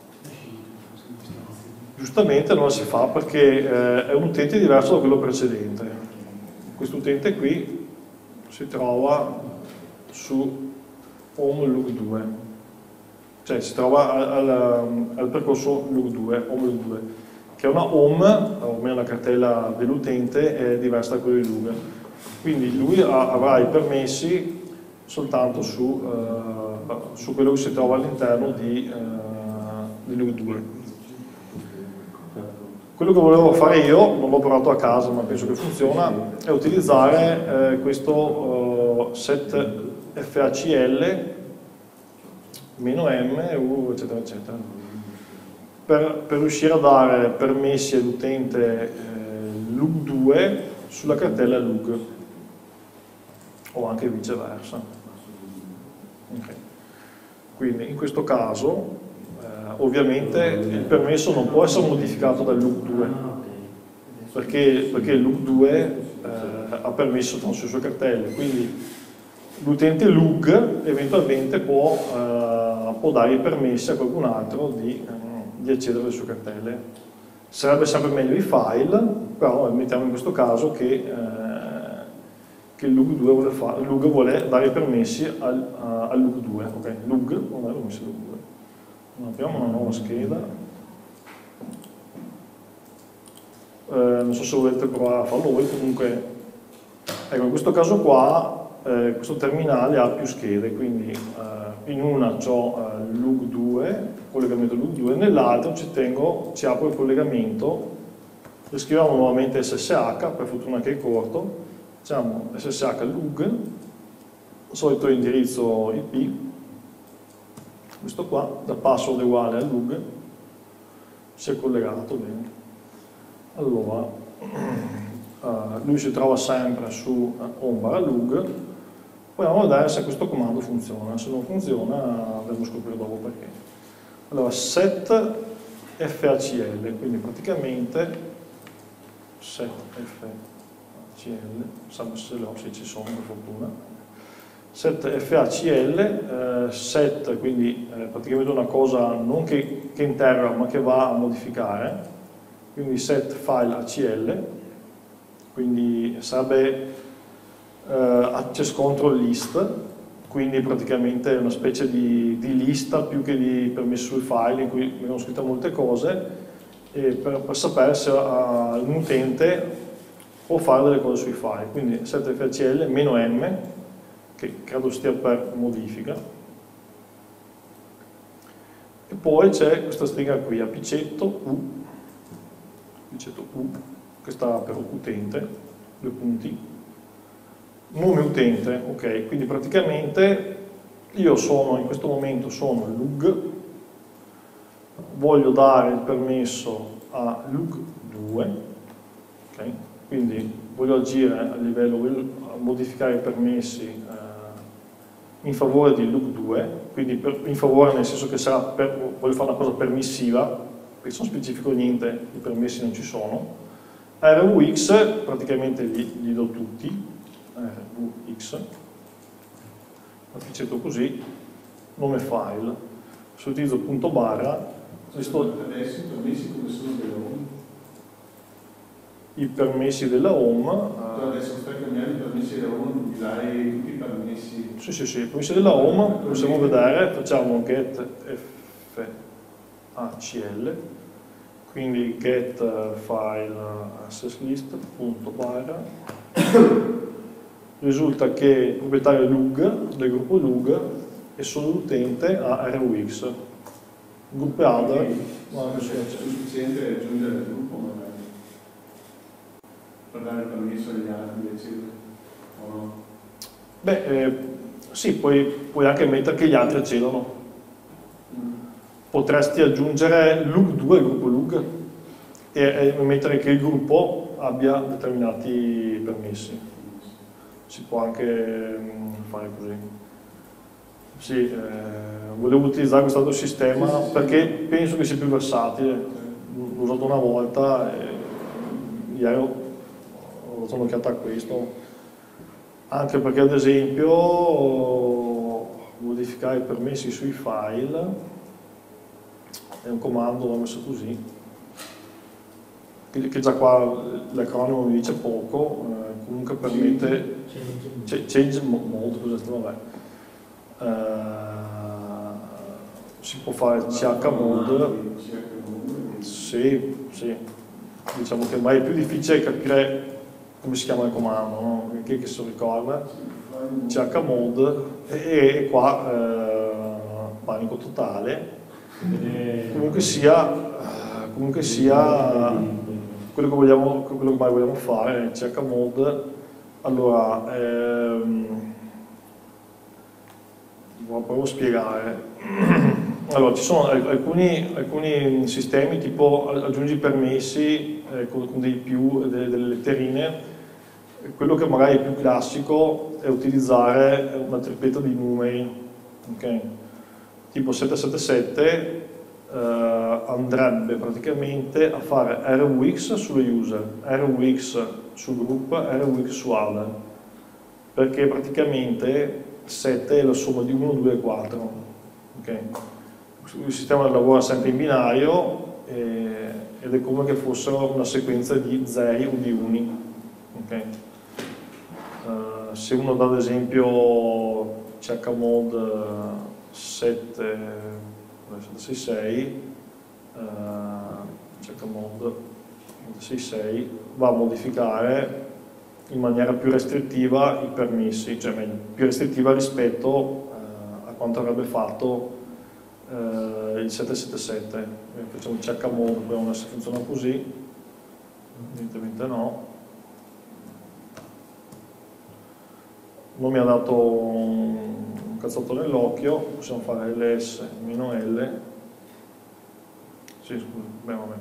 Giustamente non la si fa perché è un utente diverso da quello precedente. Questo utente qui si trova su home Lug 2, cioè si trova al percorso Lug 2, home Lug 2, che è una home, o almeno la cartella dell'utente è diversa da quella di Lug. Quindi lui avrà i permessi soltanto su quello che si trova all'interno di Lug 2. Quello che volevo fare io, non l'ho provato a casa ma penso che funziona, è utilizzare questo set FACL -m, eccetera eccetera, per riuscire a dare permessi all'utente Lug 2 sulla cartella Lug, o anche viceversa. Okay. Quindi in questo caso ovviamente il permesso non può essere modificato dal Lug 2 perché il Lug 2 ha permesso soltanto sulle sue cartelle, quindi l'utente Lug eventualmente può dare i permessi a qualcun altro di accedere alle sue cartelle. Sarebbe sempre meglio i file, però mettiamo in questo caso che il Lug vuole dare i permessi al Lug 2. Ok, Lug non dare permessi al Lug 2. Apriamo una nuova scheda. Non so se volete provare a farlo voi, comunque ecco, in questo caso qua questo terminale ha più schede, quindi in una ho Lug 2, collegamento Lug 2, nell'altro ci apro il collegamento, scriviamo nuovamente SSH, per fortuna che è corto, facciamo SSH Lug, solito indirizzo IP, questo qua, da password uguale a Lug, si è collegato bene. Allora, lui si trova sempre su home/lug, proviamo a vedere se questo comando funziona. Se non funziona andremo a scoprire dopo perché. Allora, set FACL, quindi praticamente set FACL, sappiamo se le ho, se ci sono per fortuna. Set FACL, set, quindi praticamente una cosa non che interroga ma che va a modificare, quindi set file ACL, quindi sarebbe access control list, quindi praticamente una specie di lista più che di permessi sui file in cui vengono scritte molte cose, e per sapere se un utente può fare delle cose sui file, quindi set FACL -m, che credo stia per modifica, e poi c'è questa stringa qui, apicetto U, che sta per utente, 2 punti, nome utente, ok, quindi praticamente io in questo momento sono Lug, voglio dare il permesso a Lug 2, ok, quindi voglio agire a livello, voglio modificare i permessi in favore di Lug 2, quindi in favore nel senso che voglio fare una cosa permissiva, perché se non specifico niente i permessi non ci sono. RUX praticamente gli do tutti, RUX, faccio così, nome file, se utilizzo punto barra, adesso i permessi come sono della home? I permessi della home. Adesso stai cambiando i permessi della home, gli dai tutti i permessi. Sì, i permessi della home possiamo vedere, facciamo get FACL, quindi get file access list punto barra, risulta che il proprietario è Lug, del gruppo Lug, e solo l'utente ha RUX. Gruppo AD, è sufficiente aggiungere il gruppo magari. dare il permesso agli altri, eccetera, o no? Beh, sì, puoi anche mettere che gli altri accedono. Potresti aggiungere lug2 al gruppo lug e mettere che il gruppo abbia determinati permessi. Si può anche fare così. Sì, volevo utilizzare questo altro sistema perché penso che sia più versatile. L'ho usato una volta e ieri ho dato un'occhiata a questo, anche perché ad esempio modificare i permessi sui file è un comando, l'ho messo così, che già qua l'acronimo mi dice poco, comunque permette change mode, vabbè. Si può fare chmod, sì, diciamo che ormai è più difficile capire come si chiama il comando, no? Chi che se lo ricorda, chmod, e qua panico totale. Comunque sia quello che mai vogliamo fare è chmod. Allora provo a spiegare. Allora, ci sono alcuni sistemi tipo aggiungi permessi con dei più, delle letterine. Quello che magari è più classico è utilizzare una tripletta di numeri, okay? Tipo 777 andrebbe praticamente a fare rwx sullo user, rwx sul gruppo, rwx su other, perché praticamente 7 è la somma di 1, 2 e 4. Okay? Il sistema lavora sempre in binario ed è come che fossero una sequenza di zeri o di uni. Okay? Se uno dà ad esempio chmod 766 chmod 766 va a modificare in maniera più restrittiva i permessi, cioè meglio, più restrittiva rispetto a quanto avrebbe fatto il 777. Facciamo chmod, proviamo se funziona così, evidentemente no. Non mi ha dato un cazzotto nell'occhio, possiamo fare ls meno l. Sì, scusa, beh, vabbè.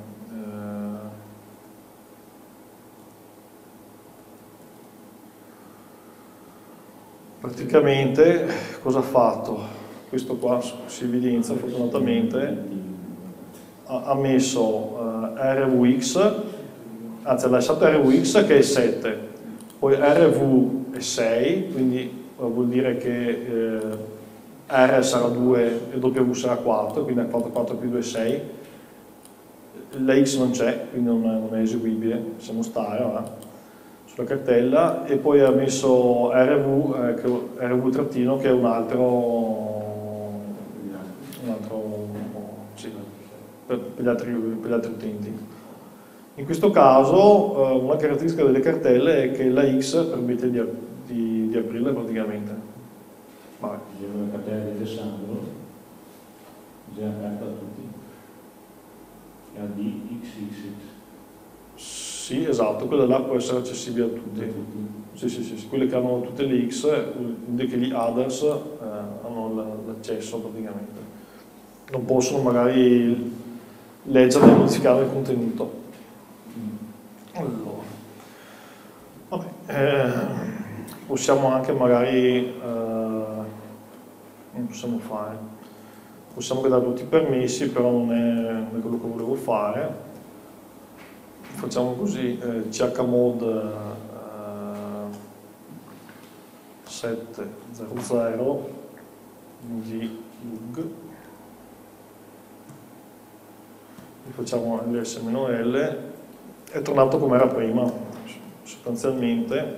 Praticamente cosa ha fatto? Questo qua si evidenzia fortunatamente, ha messo rwx, anzi ha lasciato rwx che è 7, poi rv è 6, quindi vuol dire che r sarà 2 e w sarà 4, quindi ha fatto 4 più 2 è 6, la x non c'è, quindi non è eseguibile, possiamo stare sulla cartella, e poi ha messo rv trattino che è un altro sì, per gli altri utenti. In questo caso una caratteristica delle cartelle è che la x permette di aprirle praticamente. La cartella di Alessandro già aperta a tutti, e ha di xxx. Sì, esatto, quella là può essere accessibile a tutti. Sì. Quelle che hanno tutte le X, vuol dire che gli others hanno l'accesso praticamente. Non possono magari leggere e modificare il contenuto. Allora, vabbè, possiamo anche magari, non possiamo fare, possiamo dare tutti i permessi, però non è quello che volevo fare. Facciamo così, chmod 700 di lug, facciamo ls-l, è tornato come era prima sostanzialmente.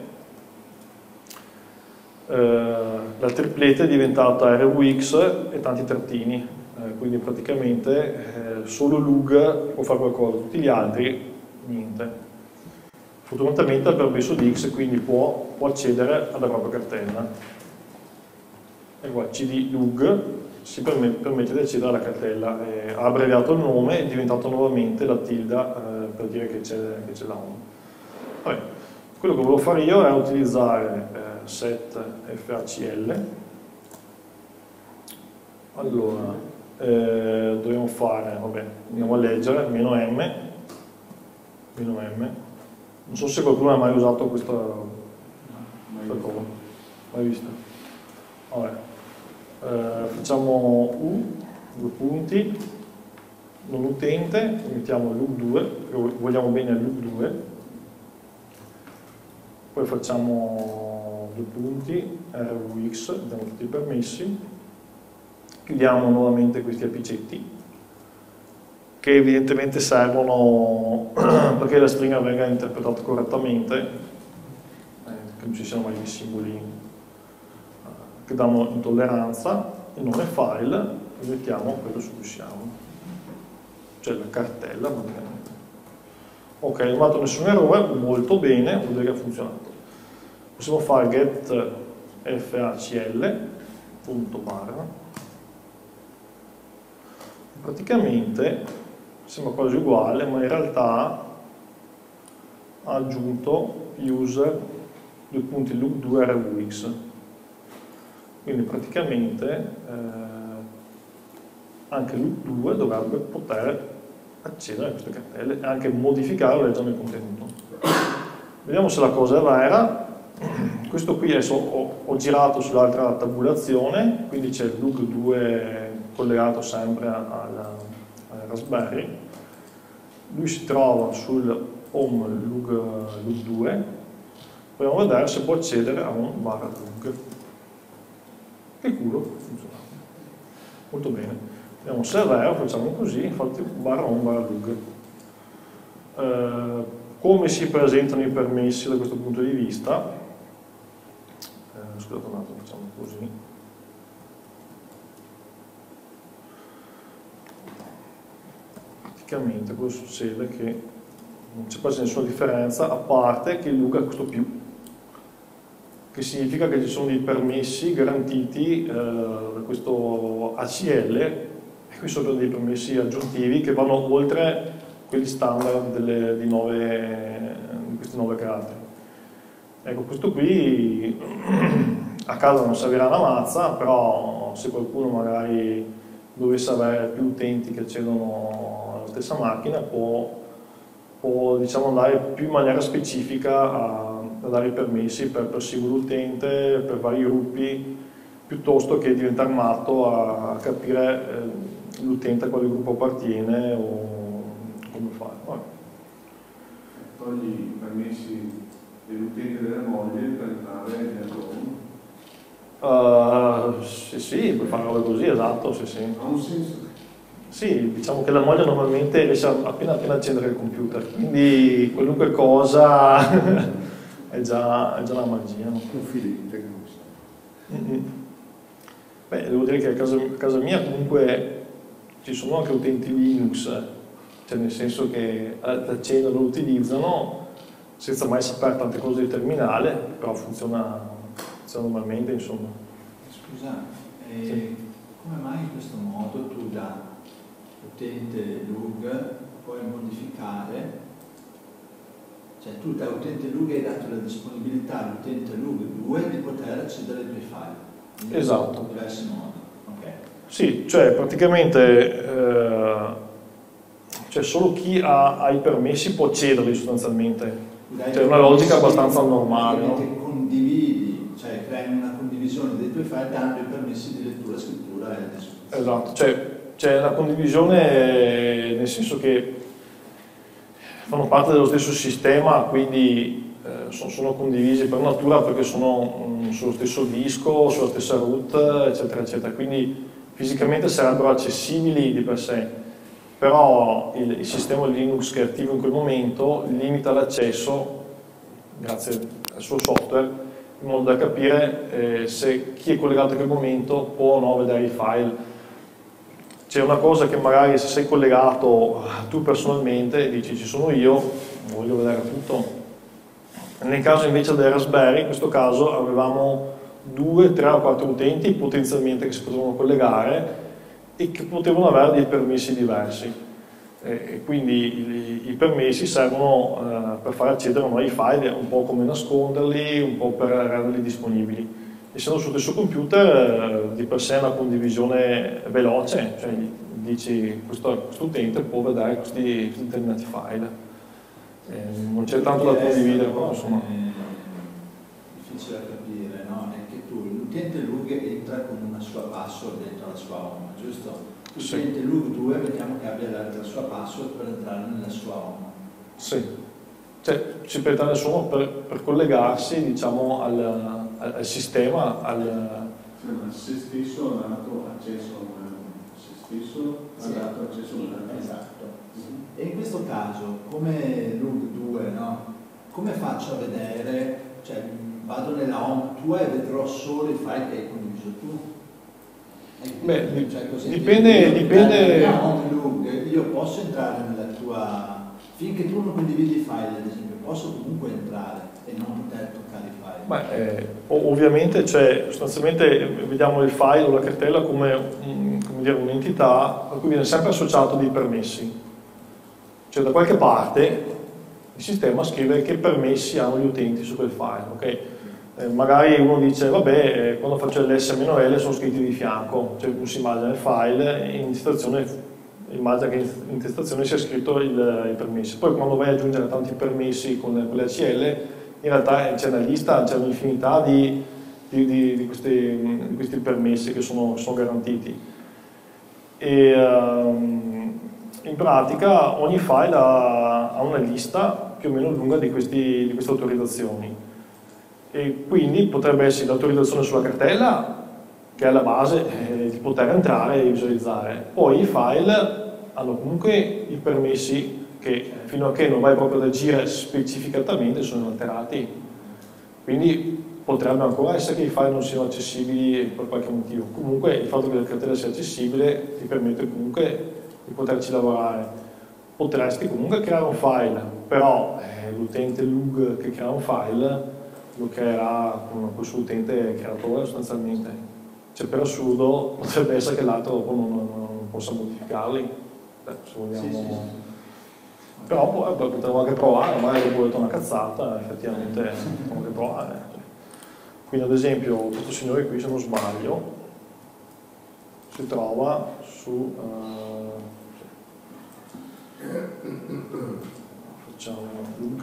La tripletta è diventata rwx e tanti trattini, quindi praticamente solo lug può fare qualcosa, tutti gli altri niente. Fortunatamente ha permesso di x, quindi può accedere alla propria cartella. E qua cd lug si permette di accedere alla cartella. Ha abbreviato il nome, è diventato nuovamente la tilde per dire che c'è la home. Vabbè, quello che volevo fare io è utilizzare set FACL. Allora, dobbiamo fare, vabbè, andiamo a leggere, -m, non so se qualcuno ha mai usato questa cosa, mai vista? Vabbè. Facciamo U, 2 punti, non utente, mettiamo loop 2, perché vogliamo bene loop 2, poi facciamo 2 punti, RUX, diamo tutti i permessi, chiudiamo nuovamente questi apicetti, che evidentemente servono perché la stringa venga interpretata correttamente, che non ci siano mai dei simboli che danno intolleranza, il nome file, e mettiamo quello su cui siamo, cioè la cartella praticamente. Ok, non ho fatto nessun errore, molto bene, vuol dire che ha funzionato. Possiamo fare get facl, punto barra, praticamente sembra quasi uguale, ma in realtà ha aggiunto user 2 punti loop 2 RUX. Quindi praticamente anche loop 2 dovrebbe poter accedere a queste cartelle e anche modificare o leggere il contenuto. Vediamo se la cosa è vera. Questo qui adesso ho girato sull'altra tabulazione, quindi c'è il loop 2 collegato sempre al Raspberry. Lui si trova sul home lug 2. Proviamo a vedere se può accedere a un barra lug. Che culo, funziona molto bene. Vediamo se è vero, facciamo così, infatti barra home barra lug. Come si presentano i permessi da questo punto di vista? Scusate un attimo, facciamo così. Praticamente cosa succede? Che non c'è quasi nessuna differenza, a parte che il lug ha questo più, che significa che ci sono dei permessi garantiti da questo ACL, e qui sono dei permessi aggiuntivi che vanno oltre quelli standard di questi 9 caratteri. Ecco, questo qui a casa non servirà una mazza, però se qualcuno magari dovesse avere più utenti che accedono alla stessa macchina può diciamo, andare più in maniera specifica a dare i permessi per singolo utente, per vari gruppi, piuttosto che diventare matto a capire l'utente a quale gruppo appartiene o come fare. Vabbè. Togli i permessi dell'utente della moglie per entrare nel home. Sì, puoi fare roba così, esatto, sì. Ha un senso? Sì, diciamo che la moglie normalmente riesce appena accendere il computer, quindi qualunque cosa è già una magia. No? Confidente che non sa. Beh, devo dire che a casa mia comunque ci sono anche utenti Linux, cioè nel senso che accendono, lo utilizzano senza mai sapere tante cose di terminale, però funziona normalmente, insomma. Scusa, Sì. come mai in questo modo tu da utente lug puoi modificare, cioè tu da utente lug hai dato la disponibilità all'utente lug 2 di poter accedere ai tuoi file? Esatto. In diversi modi. Ok. Sì, cioè praticamente cioè solo chi ha i permessi può accederli sostanzialmente. Cioè una logica abbastanza normale. No? Condividi, cioè crei una condivisione dei tuoi file dando i permessi di lettura, scrittura e di esecuzione. Esatto, cioè c'è la condivisione nel senso che fanno parte dello stesso sistema, quindi sono condivisi per natura perché sono sullo stesso disco, sulla stessa root, eccetera, eccetera. Quindi fisicamente sarebbero accessibili di per sé, però il sistema Linux che è attivo in quel momento limita l'accesso, grazie al suo software, in modo da capire se chi è collegato in quel momento può o no vedere i file. C'è una cosa che magari se sei collegato tu personalmente dici ci sono io, voglio vedere tutto. Nel caso invece del Raspberry, in questo caso avevamo 2, 3 o 4 utenti potenzialmente che si potevano collegare e che potevano avere dei permessi diversi. E quindi i permessi servono per far accedere a noi ai file, un po' come nasconderli, un po' per renderli disponibili. Essendo sul stesso computer, di per sé è una condivisione veloce, cioè dici questo utente può vedere questi determinati file. Non c'è tanto da condividere, però insomma. Difficile da capire, no? È che l'utente lug entra con una sua password dentro la sua home, giusto? L'utente lug 2 vediamo che abbia la sua password per entrare nella sua home. Sì, cioè ci per entrare solo per collegarsi, diciamo, al sistema, se stesso ha dato accesso Esatto. E in questo caso, come lug2, no? Come faccio a vedere, cioè vado nella home tua e vedrò solo i file che hai condiviso tu? Beh, cioè, così dipende. Nella home lug io posso entrare nella tua, finché tu non condividi i file, ad esempio, posso comunque entrare e non poter toccare i file. Beh, ovviamente c'è, sostanzialmente vediamo il file o la cartella come un'entità a cui viene sempre associato dei permessi. Cioè da qualche parte il sistema scrive che permessi hanno gli utenti su quel file, ok? Magari uno dice, vabbè, quando faccio l'S-L sono scritti di fianco, cioè uno si immagina il file e in intestazione immagina che in intestazione sia scritto i permessi. Poi quando vai ad aggiungere tanti permessi con le ACL, in realtà c'è una lista, c'è un'infinità di questi permessi che sono garantiti. E in pratica ogni file ha una lista più o meno lunga di queste autorizzazioni. E quindi potrebbe essere l'autorizzazione sulla cartella, che è la base di poter entrare e visualizzare. Poi i file hanno comunque i permessi che fino a che non vai proprio ad agire specificatamente sono alterati. Quindi potrebbe ancora essere che i file non siano accessibili per qualche motivo. Comunque il fatto che la cartella sia accessibile ti permette comunque di poterci lavorare. Potresti comunque creare un file, però l'utente lug che crea un file lo creerà con questo utente creatore sostanzialmente. Cioè per assurdo potrebbe essere che l'altro dopo non possa modificarli, se vogliamo. Sì. Però potremmo anche provare, magari dopo ho detto una cazzata, effettivamente potremmo anche provare. Quindi ad esempio questo signore qui, se non sbaglio, si trova su facciamo lug.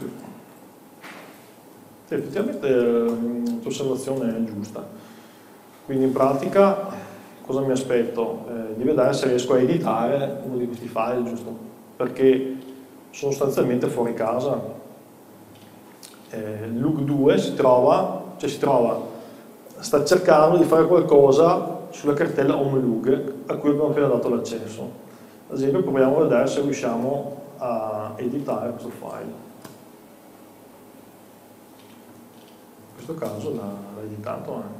Sì, effettivamente la tua osservazione è giusta. Quindi in pratica cosa mi aspetto? Di vedere se riesco a editare uno di questi file, giusto? Perché sono sostanzialmente fuori casa. Lug2 sta cercando di fare qualcosa sulla cartella homelug a cui abbiamo appena dato l'accesso. Ad esempio proviamo a vedere se riusciamo a editare questo file. In questo caso l'ha editato anche.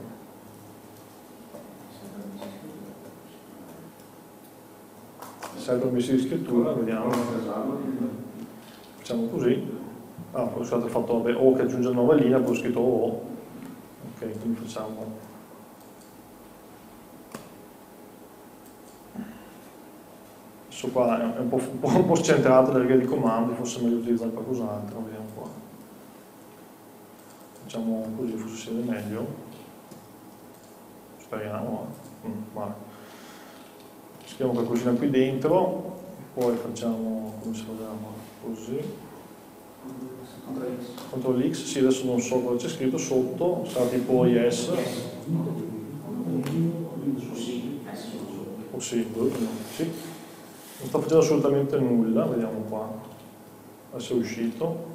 Serve permessi di scrittura, vediamo. Facciamo così. Ah, poi scusate, ho fatto o che aggiunge una nuova linea, poi ho scritto o. Ok, quindi facciamo. Adesso qua è un po' scentrato la riga di comando, forse è meglio utilizzare qualcos'altro, vediamo qua. Facciamo così, forse si vede meglio. Speriamo. Vale. Scriviamo qualcosina qui dentro, poi facciamo come se vogliamo così. CTRL X, sì, adesso non so cosa c'è scritto sotto, sarà tipo yes. O sì, sì. Non sta facendo assolutamente nulla, vediamo qua. Adesso è uscito.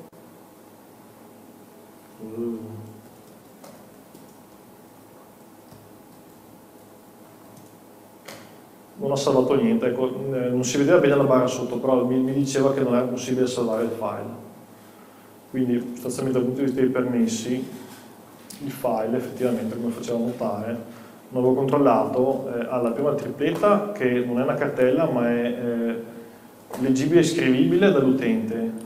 Non ha salvato niente, ecco, non si vedeva bene la barra sotto, però mi diceva che non era possibile salvare il file. Quindi sostanzialmente dal punto di vista dei permessi, il file effettivamente, come faceva notare, non avevo controllato, ha la prima tripletta che non è una cartella ma è leggibile e scrivibile dall'utente.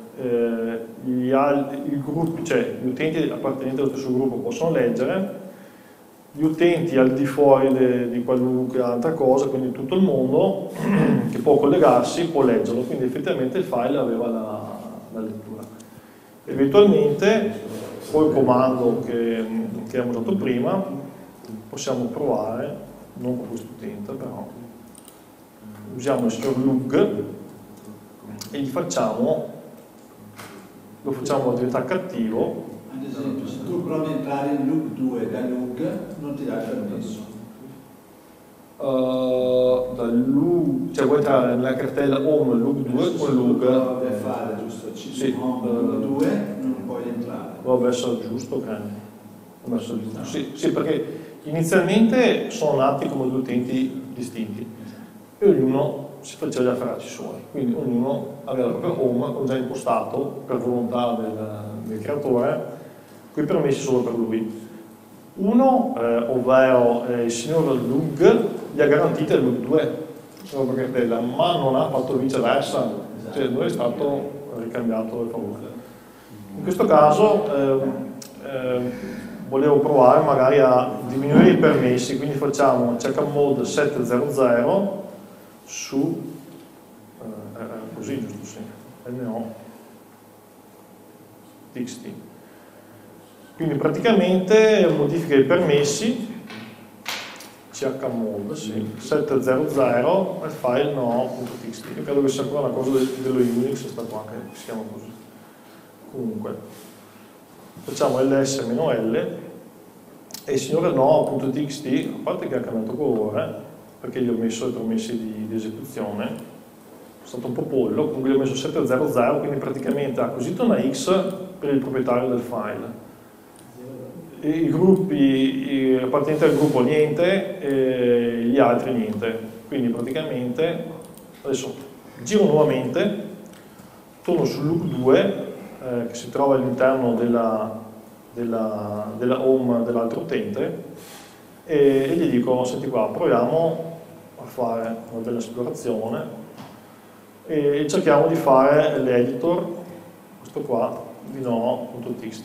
I gruppi, cioè gli utenti appartenenti allo stesso gruppo possono leggere gli utenti al di fuori di qualunque altra cosa, quindi tutto il mondo che può collegarsi, può leggerlo, quindi effettivamente il file aveva la lettura. Eventualmente, col comando che abbiamo usato prima, possiamo provare, non con questo utente però, usiamo il signor lug e lo facciamo diventare cattivo. Ad esempio, se tu provi a entrare in loop 2 da lug, non ti dà il permesso. Cioè vuoi entrare nella cartella home lug 2 con lug? Provi a fare giusto Sì, home lug 2, non puoi entrare. Dovrebbe essere giusto, credo. Sì, perché inizialmente sono nati come due utenti distinti e ognuno si faceva gli affaracci suoi, quindi ognuno aveva il proprio home già impostato per volontà del creatore, con i permessi solo per lui. Uno, ovvero il signor lug, gli ha garantito il lug 2 sulla propria cartella, ma non ha fatto viceversa, cioè non è stato ricambiato il favore. In questo caso volevo provare magari a diminuire i permessi, quindi facciamo chmod 700 su così giusto, sì, no txt. Quindi praticamente modifica i permessi chmod sì, 700 e file no.txt. Io credo che sia ancora una cosa dello Unix, sta qua che si chiama così. Comunque facciamo ls-l e il signore no.txt, a parte che ha cambiato colore perché gli ho messo i permessi di esecuzione, è stato un po' pollo, comunque gli ho messo 700, quindi praticamente ha acquisito una X per il proprietario del file. I gruppi appartenenti al gruppo niente e gli altri niente, quindi praticamente adesso giro nuovamente, torno sul loop 2 che si trova all'interno della home dell'altro utente e gli dico, senti qua, proviamo a fare una bella esplorazione e cerchiamo di fare l'editor, questo qua, di no.txt.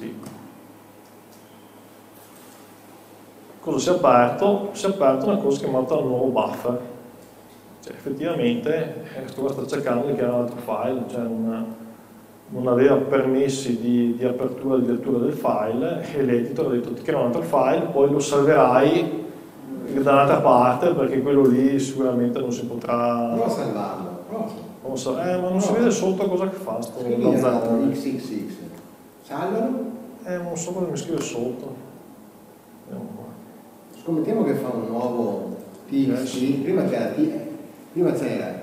Cosa si è aperto? Si è aperto una cosa chiamata nuovo buffer, cioè effettivamente questo qua sta cercando di creare un altro file, cioè non aveva permessi di apertura e di lettura del file e l'editor ha detto ti creo un altro file, poi lo salverai da un'altra parte perché quello lì sicuramente non si potrà... Prova a salvarlo, prova. Ma non si vede sotto cosa che fa sto danzatore. XXX. Salvalo. Non so cosa mi scrive sotto. Vediamo qua. Scommettiamo che fa un nuovo TXT. Prima c'era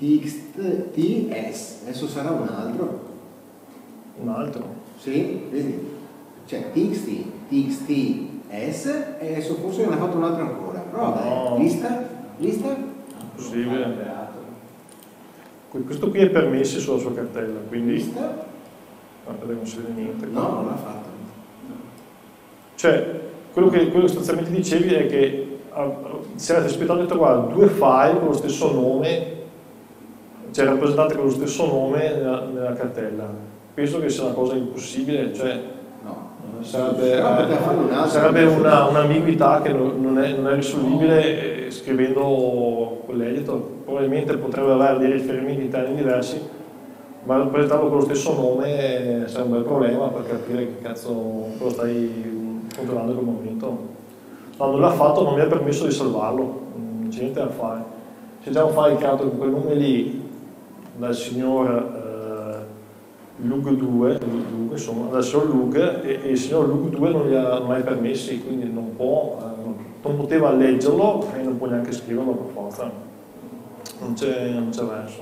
TXTS, adesso sarà un altro. Un altro? Sì, vedi? C'è TXT, TXTS e adesso forse ne ha fatto un altro ancora. Prova, No. Lista? Possibile. Questo qui è permessi sulla sua cartella, quindi... Lista? Guarda, non si vede niente. No, non l'ha fatto. Cioè, quello che sostanzialmente dicevi è che si era aspettato di trovare due file con lo stesso nome, cioè rappresentanti con lo stesso nome nella cartella. Penso che sia una cosa impossibile, cioè sarebbe un'ambiguità che non è risolvibile scrivendo con l'editor. Probabilmente potrebbe avere dei riferimenti interni diversi, ma rappresentarlo con lo stesso nome sarebbe un bel problema per capire che cazzo cosa stai controllando in quel momento. No, non l'ha fatto, non mi ha permesso di salvarlo, non c'è niente da fare. C'è già un file creato con quel nome lì dal signor lug2, insomma, adesso lug e il signor lug2 non ha i permessi, quindi non poteva leggerlo e non può neanche scriverlo per forza, non c'è verso.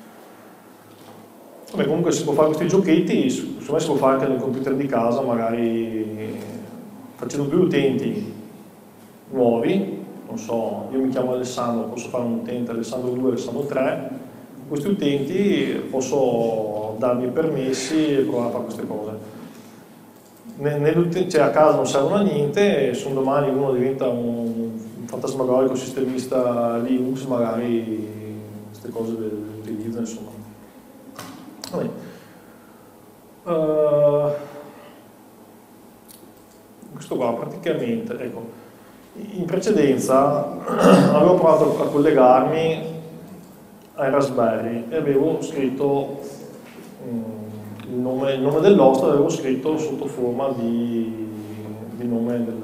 Vabbè, comunque si può fare questi giochetti, secondo me si può fare anche nel computer di casa, magari facendo due utenti nuovi, non so, io mi chiamo Alessandro, posso fare un utente Alessandro 2, Alessandro 3, questi utenti posso dargli permessi e provare a fare queste cose. Cioè a casa non servono a niente e se un domani uno diventa un fantasmagorico sistemista Linux, magari queste cose le utilizza, insomma. Questo qua praticamente, ecco, In precedenza avevo provato a collegarmi ai Raspberry e avevo scritto il nome dell'host, l'avevo scritto sotto forma di nome del...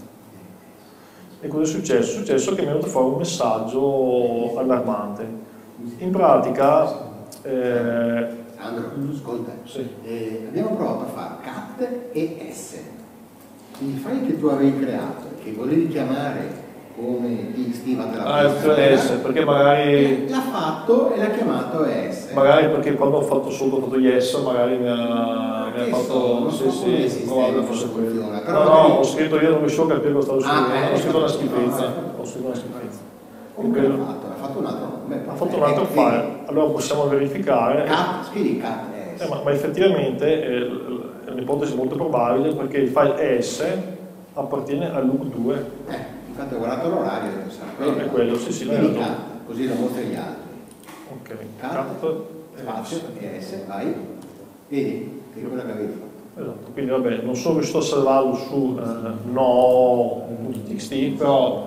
E cosa è successo? È successo che mi è venuto fuori un messaggio allarmante. In pratica... Sandro, ascolta, sì. Abbiamo provato a fare cat e s. Il file che tu avevi creato, che volevi chiamare come txt va della S, perché magari... l'ha fatto e l'ha chiamato S. Magari perché quando ho fatto yes, magari mi ha fatto... Sì, no, forse quello. No, ho scritto io, non riuscivo a capire cosa stavo scrivendo, ho scritto una schifezza. Ha fatto un altro nome. Ha fatto un altro file, allora possiamo verificare. Scrivi cat S. Ma effettivamente è un'ipotesi molto probabile perché il file S appartiene a loop2. Infatti ho guardato l'orario e pensavo, è quello, sì, quindi cat, così lo mostri agli altri. Ok, cat, spazio, S, vai, vedi, che è quello che avevi fatto. Esatto, quindi vabbè, non sono riuscito a salvarlo su no.txt, però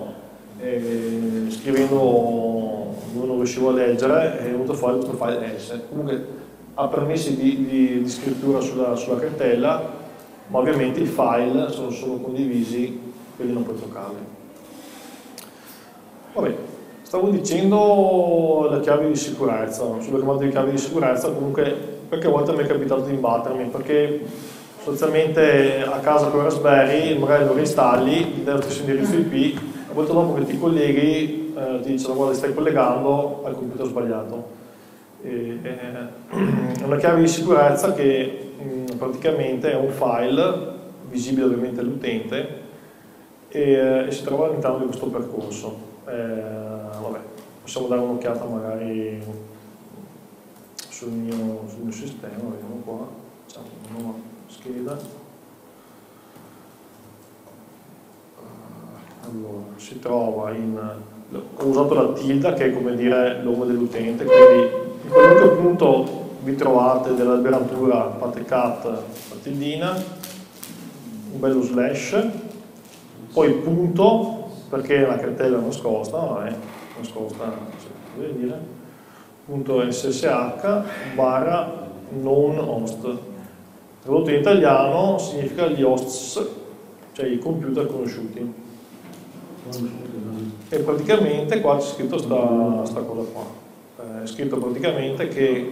scrivendo dove non riuscivo a leggere è venuto fuori questo file S. Comunque ha permessi di scrittura sulla cartella, ma ovviamente i file sono condivisi, quindi non puoi toccarli. Vabbè, stavo dicendo la chiave di sicurezza, sulle chiamate di chiave di sicurezza. Comunque qualche volta mi è capitato di imbattermi, perché sostanzialmente a casa con Raspberry magari lo reinstalli dello stesso indirizzo IP, a volte dopo che ti colleghi ti dicono guarda stai collegando al computer sbagliato. È una chiave di sicurezza che praticamente è un file visibile ovviamente all'utente e si trova all'interno di questo percorso. Vabbè, possiamo dare un'occhiata magari sul mio sistema, vediamo qua, facciamo una nuova scheda. Allora, si trova ho usato la tilde che è come dire il nome dell'utente, quindi in qualunque punto vi trovate dell'alberatura fate cat la tildina, un bello slash, poi punto, perché la cartella è nascosta, ma è nascosta, se dire, punto ssh barra non host. Tradotto in italiano significa gli hosts, cioè i computer conosciuti. E praticamente qua c'è scritto sta cosa qua. È scritto praticamente che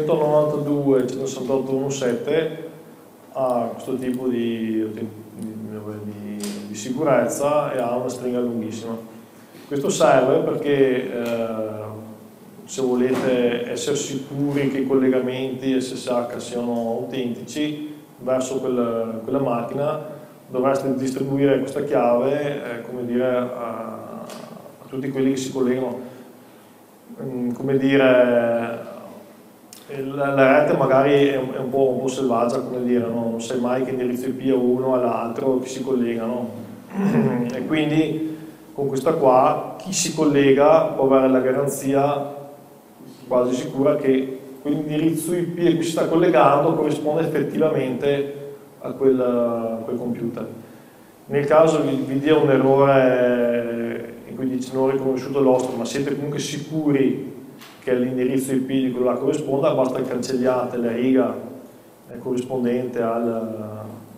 192.168.1.7 ha questo tipo di sicurezza e ha una stringa lunghissima. Questo serve perché se volete essere sicuri che i collegamenti SSH siano autentici verso quella macchina, dovreste distribuire questa chiave come dire, a tutti quelli che si collegano. Come dire, la rete magari è un po' selvaggia, come dire, no? Non sai mai che indirizzo IP a uno all'altro che si collegano. E quindi con questa qua chi si collega può avere la garanzia quasi sicura che quell'indirizzo IP a cui si sta collegando corrisponde effettivamente a quel computer. Nel caso vi dia un errore in cui dice non ho riconosciuto l'host, ma siete comunque sicuri che l'indirizzo IP di quello là corrisponda, basta che cancelliate la riga corrispondente al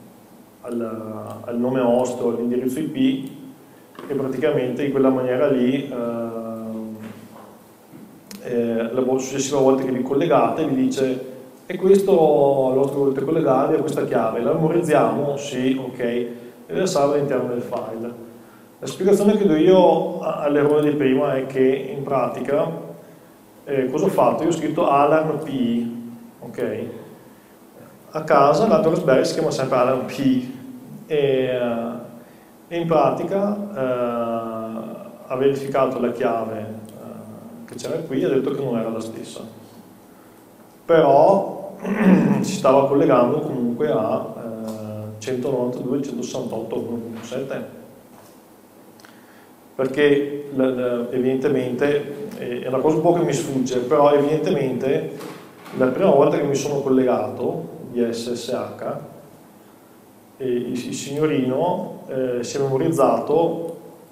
nome host o all'indirizzo IP e praticamente in quella maniera lì la successiva volta che vi collegate vi dice e questo allora volete collegarvi a questa chiave, la memorizziamo? Sì, ok, e la salva all'interno del file. La spiegazione che do io all'errore di prima è che in pratica cosa ho fatto? Io ho scritto alarm P, ok? A casa l'altro Raspberry si chiama sempre alarm P e in pratica ha verificato la chiave che c'era qui e ha detto che non era la stessa, però si stava collegando comunque a 192.168.1.7 perché evidentemente è una cosa un po' che mi sfugge, però evidentemente la prima volta che mi sono collegato via SSH il signorino si è memorizzato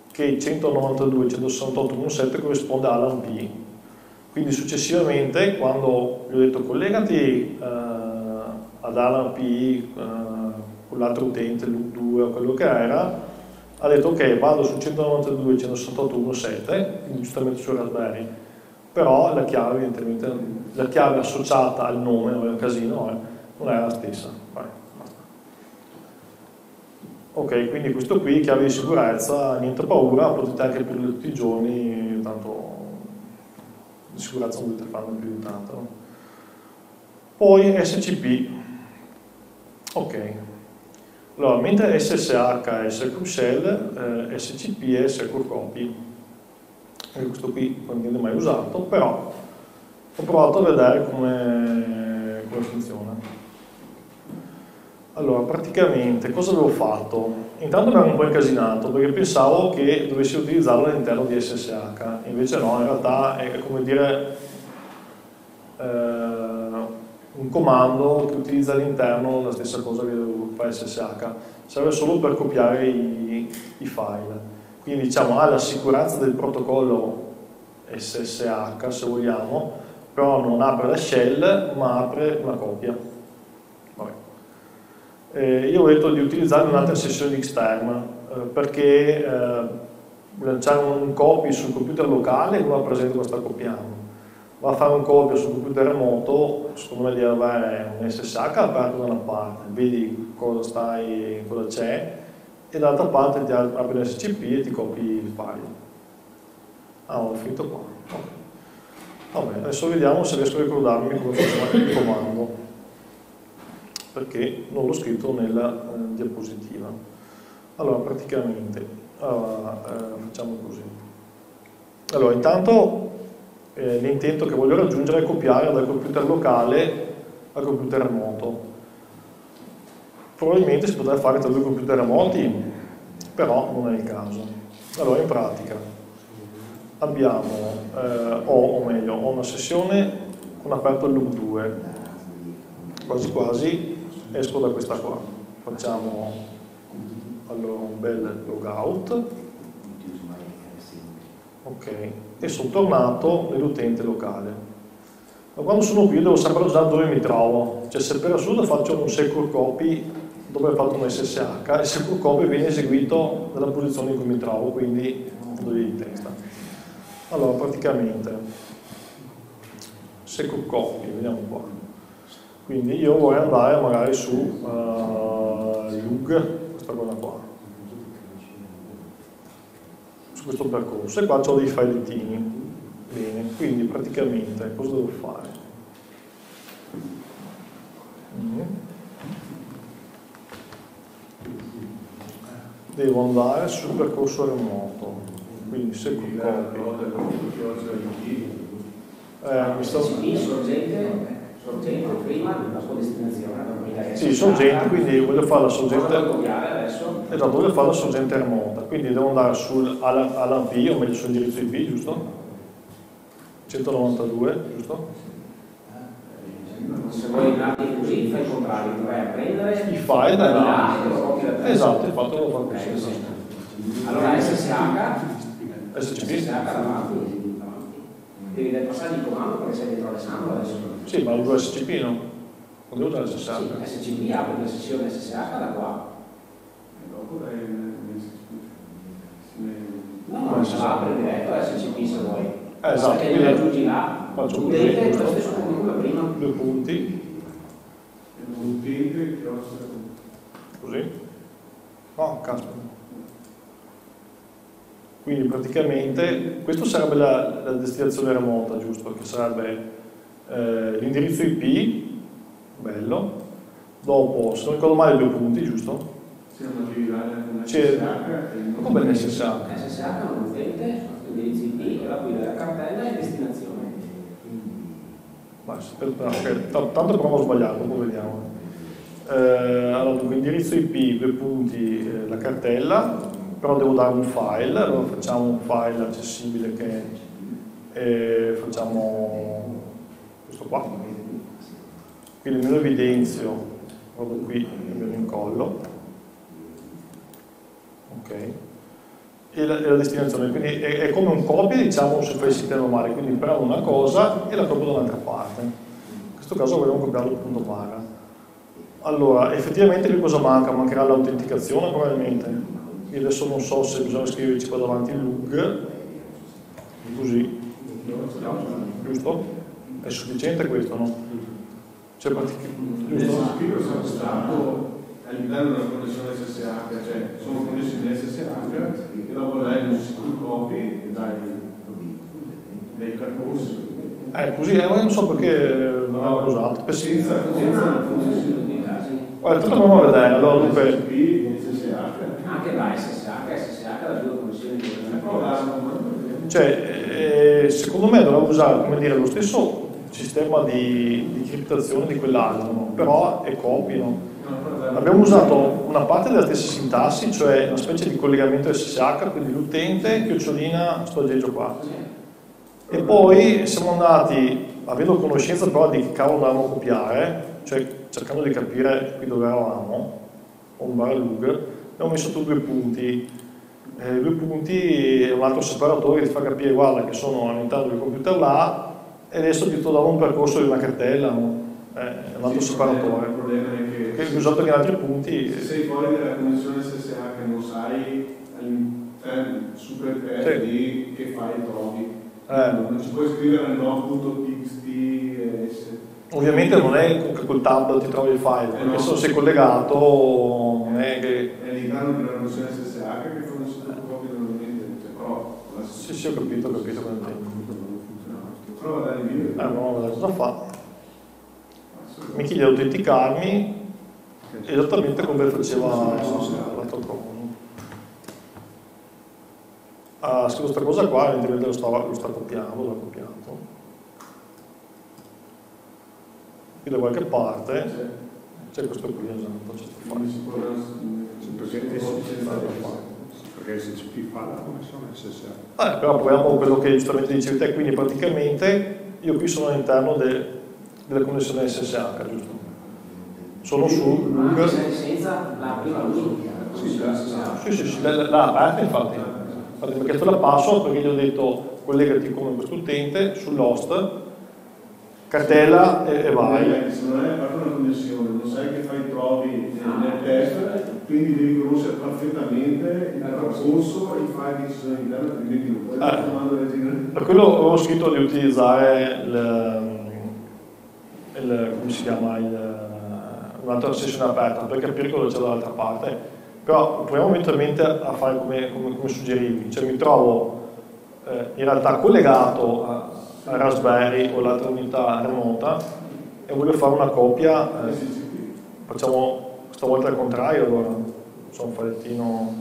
che 192.168.1.7 corrisponde all'ALAN P. Quindi successivamente, quando gli ho detto collegati ad ALAN P con l'altro utente, loop2 o quello che era, ha detto ok, vado su 192.168.1.7, quindi giustamente su Raspberry, però la chiave evidentemente, la chiave associata al nome, non è un casino, non era la stessa. Vai, basta. Ok, quindi questo qui, chiave di sicurezza, niente paura, potete anche per tutti i giorni, tanto di sicurezza non dovete farne più di tanto. No? Poi SCP. Ok. Allora, mentre SSH è Secure Shell, SCP è Secure Copy. E questo qui non viene mai usato, però ho provato a vedere come funziona. Allora, praticamente, cosa avevo fatto? Intanto mi ero un po' incasinato, perché pensavo che dovessi utilizzarlo all'interno di SSH, invece no, in realtà è come dire un comando che utilizza all'interno la stessa cosa che fa SSH, serve solo per copiare i file. Quindi diciamo ha la sicurezza del protocollo SSH, se vogliamo, però non apre la shell, ma apre una copia. Io ho detto di utilizzare un'altra sessione di Xterm, perché lanciare un copy sul computer locale non ha presente cosa sta copiando. Va a fare un copy sul computer remoto, secondo me devi avere un SSH aperto da una parte, vedi cosa c'è, e dall'altra parte ti apri l'SCP e ti copi il file. Ah, ho finito qua. Okay. Vabbè, adesso vediamo se riesco a ricordarmi come funziona il comando, perché non l'ho scritto nella diapositiva. Allora, praticamente, facciamo così. Allora, intanto l'intento che voglio raggiungere è copiare dal computer locale al computer remoto. Probabilmente si potrebbe fare tra due computer remoti, però non è il caso. Allora, in pratica, abbiamo, o meglio, ho una sessione con aperto il loop2, quasi quasi esco da questa qua. Facciamo allora un bel logout. Ok, e sono tornato nell'utente locale. Ma quando sono qui devo sempre usare dove mi trovo, cioè se per assurdo faccio un secure copy dove ho fatto un SSH, il secure copy viene eseguito nella posizione in cui mi trovo, quindi dove di testa. Allora praticamente secure copy, vediamo qua. Quindi io vorrei andare magari su lug, questa cosa qua, su questo percorso, e qua ho dei filettini. Bene, quindi praticamente cosa devo fare? Devo andare sul percorso remoto, quindi secure copy. Sorgente prima la sua destinazione. Sì, sorgente, quindi voglio fare la sorgente. Esatto, voglio fare la sorgente remota, quindi devo andare all'AV, o meglio sull'indirizzo IP, giusto? 192, giusto? Se vuoi andare così, fai il contrario, ti vai a prendere i file da là. Esatto, infatti lo fa così. Allora SSH SCP davanti. Devi passare il comando perché sei dietro Alessandro adesso. Sì, ma uso SCP, no? Non devo usare SSH. Sì, SCP apre la sessione SSH da qua. No, non si apre diretto SCP se vuoi. Esatto, quindi raggiungi là, faccio così, utente, lo stesso come prima. Due punti. Così. Oh, caspita. Quindi praticamente questo sarebbe la destinazione remota, giusto? Che sarebbe l'indirizzo IP, bello. Dopo, se non ricordo male, due punti, giusto? C'è come l'SSH? SSH è un utente, indirizzo IP, la guida della cartella e destinazione. Tanto provo a sbagliare, dopo vediamo. Allora, dunque, indirizzo IP, due punti, la cartella, però devo dare un file, allora facciamo un file accessibile che facciamo questo qua. Quindi me lo evidenzio, vado qui e me lo incollo. Ok. e la destinazione, quindi è come un copia, diciamo, se fai il sistema normale, quindi prendo una cosa e la copio da un'altra parte. In questo caso vogliamo copiarlo il punto barra. Allora, effettivamente qui cosa manca? Mancherà l'autenticazione probabilmente. Io adesso non so se bisogna scriverci qua davanti il log, così, giusto? È sufficiente questo, no? Cioè, giusto? All'interno della connessione SSH, cioè sono connessi in SSH e dopo dai un sito copy e dai dei percorsi. Così, non so perché non l'avevo usato. Senza una connessione di Guarda, tutto andiamo a vedere, allora dunque. Anche da SSH da due connessioni di Cioè, secondo me dovremmo usare, come dire, lo stesso sistema di criptazione di quell'altro, no? Però è copy, no? Abbiamo usato una parte della stessa sintassi, cioè una specie di collegamento SSH, quindi l'utente, chiocciolina, sto aggeggio qua. E poi siamo andati, avendo conoscenza però di che cavolo andavamo a copiare, cioè cercando di capire qui dove eravamo, un bar lug, abbiamo messo tu 2 punti. 2 punti è un altro separatore che ti fa capire, guarda, che sono all'interno del computer là, e adesso ti sto dando un percorso di una cartella, no? È un altro separatore. Il problema è che usato in altri punti. Se sei fuori dalla connessione SSH non sai super test di che file trovi. Non ci puoi scrivere nel log.txt. Ovviamente non è che col tab ti trovi il file, perché se sei collegato non è che. È all'interno della connessione SSH che fanno super copie normalmente. Però. Sì, ho capito cosa intendi. Prova a dare il video. Non vedere cosa fa. Mi chiede di autenticarmi esattamente come faceva l'altro comodo. Ha scritto questa cosa qua, evidentemente lo sta copiando, l'ha copiato. Qui da qualche parte c'è questo qui, esatto, c'è perché SCP fa la connessione SSH. Però proviamo quello che giustamente dicevi te, quindi praticamente io qui sono all'interno della connessione SSH, giusto? Sono su Google. Senza la prima luce. Sì, l'ha aperta infatti, perché te la passo perché gli ho detto collegati come questo utente sull'host, cartella e vai. Se non hai fatto una connessione, non sai che file trovi nel test, quindi devi conoscere perfettamente il percorso e i file che ci sono all'interno, altrimenti non puoi per quello avevo scritto di utilizzare come si chiama, un'altra sessione aperta per capire cosa c'è dall'altra parte, però proviamo eventualmente a fare come suggerivi, cioè mi trovo in realtà collegato a Raspberry o l'altra unità remota e voglio fare una copia, facciamo stavolta al contrario, allora facciamo un falettino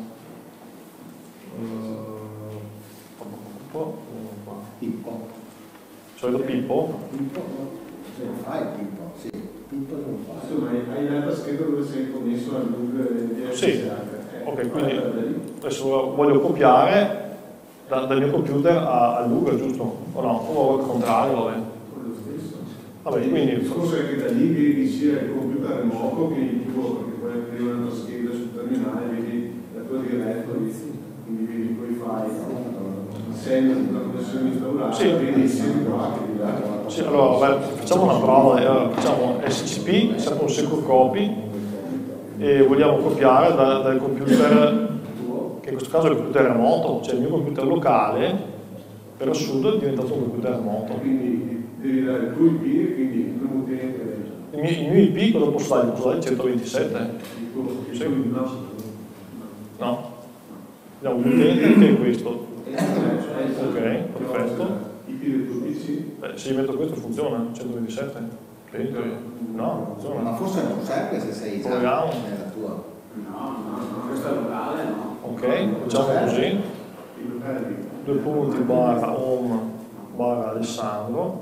Pippo. solito Pippo. Non fai Pippo, sì, Pippo non fai. Insomma, hai l'altra scheda dove sei connesso al Google. Sì, ok, quindi adesso voglio copiare dal mio computer al Google, giusto? O no? O al contrario, vabbè. Vabbè, quindi. Il discorso è che da lì vedi sia il computer remoto che il tuo, perché puoi aprire un'altra scheda sul terminale, vedi la tua directory, quindi vedi quei file. Se hai una connessione instaurata, vedi sia di qua che di là. Sì, allora vabbè, facciamo una prova, facciamo SCP, sempre un secure copy, e vogliamo copiare dal computer, che in questo caso è il computer remoto, cioè il mio computer locale, per assurdo è diventato un computer remoto. Quindi devi dare il tuo IP, quindi il primo utente. Il mio IP cosa posso dare? Posso dare 127? Sì. No. Abbiamo un utente che è questo. Ok, perfetto. IP del tuo PC? Se gli metto questo funziona? 127? No, funziona. Ma forse non serve se sei già nella tua. No, questo è locale, no. Ok, facciamo così. 2 punti barra home barra Alessandro.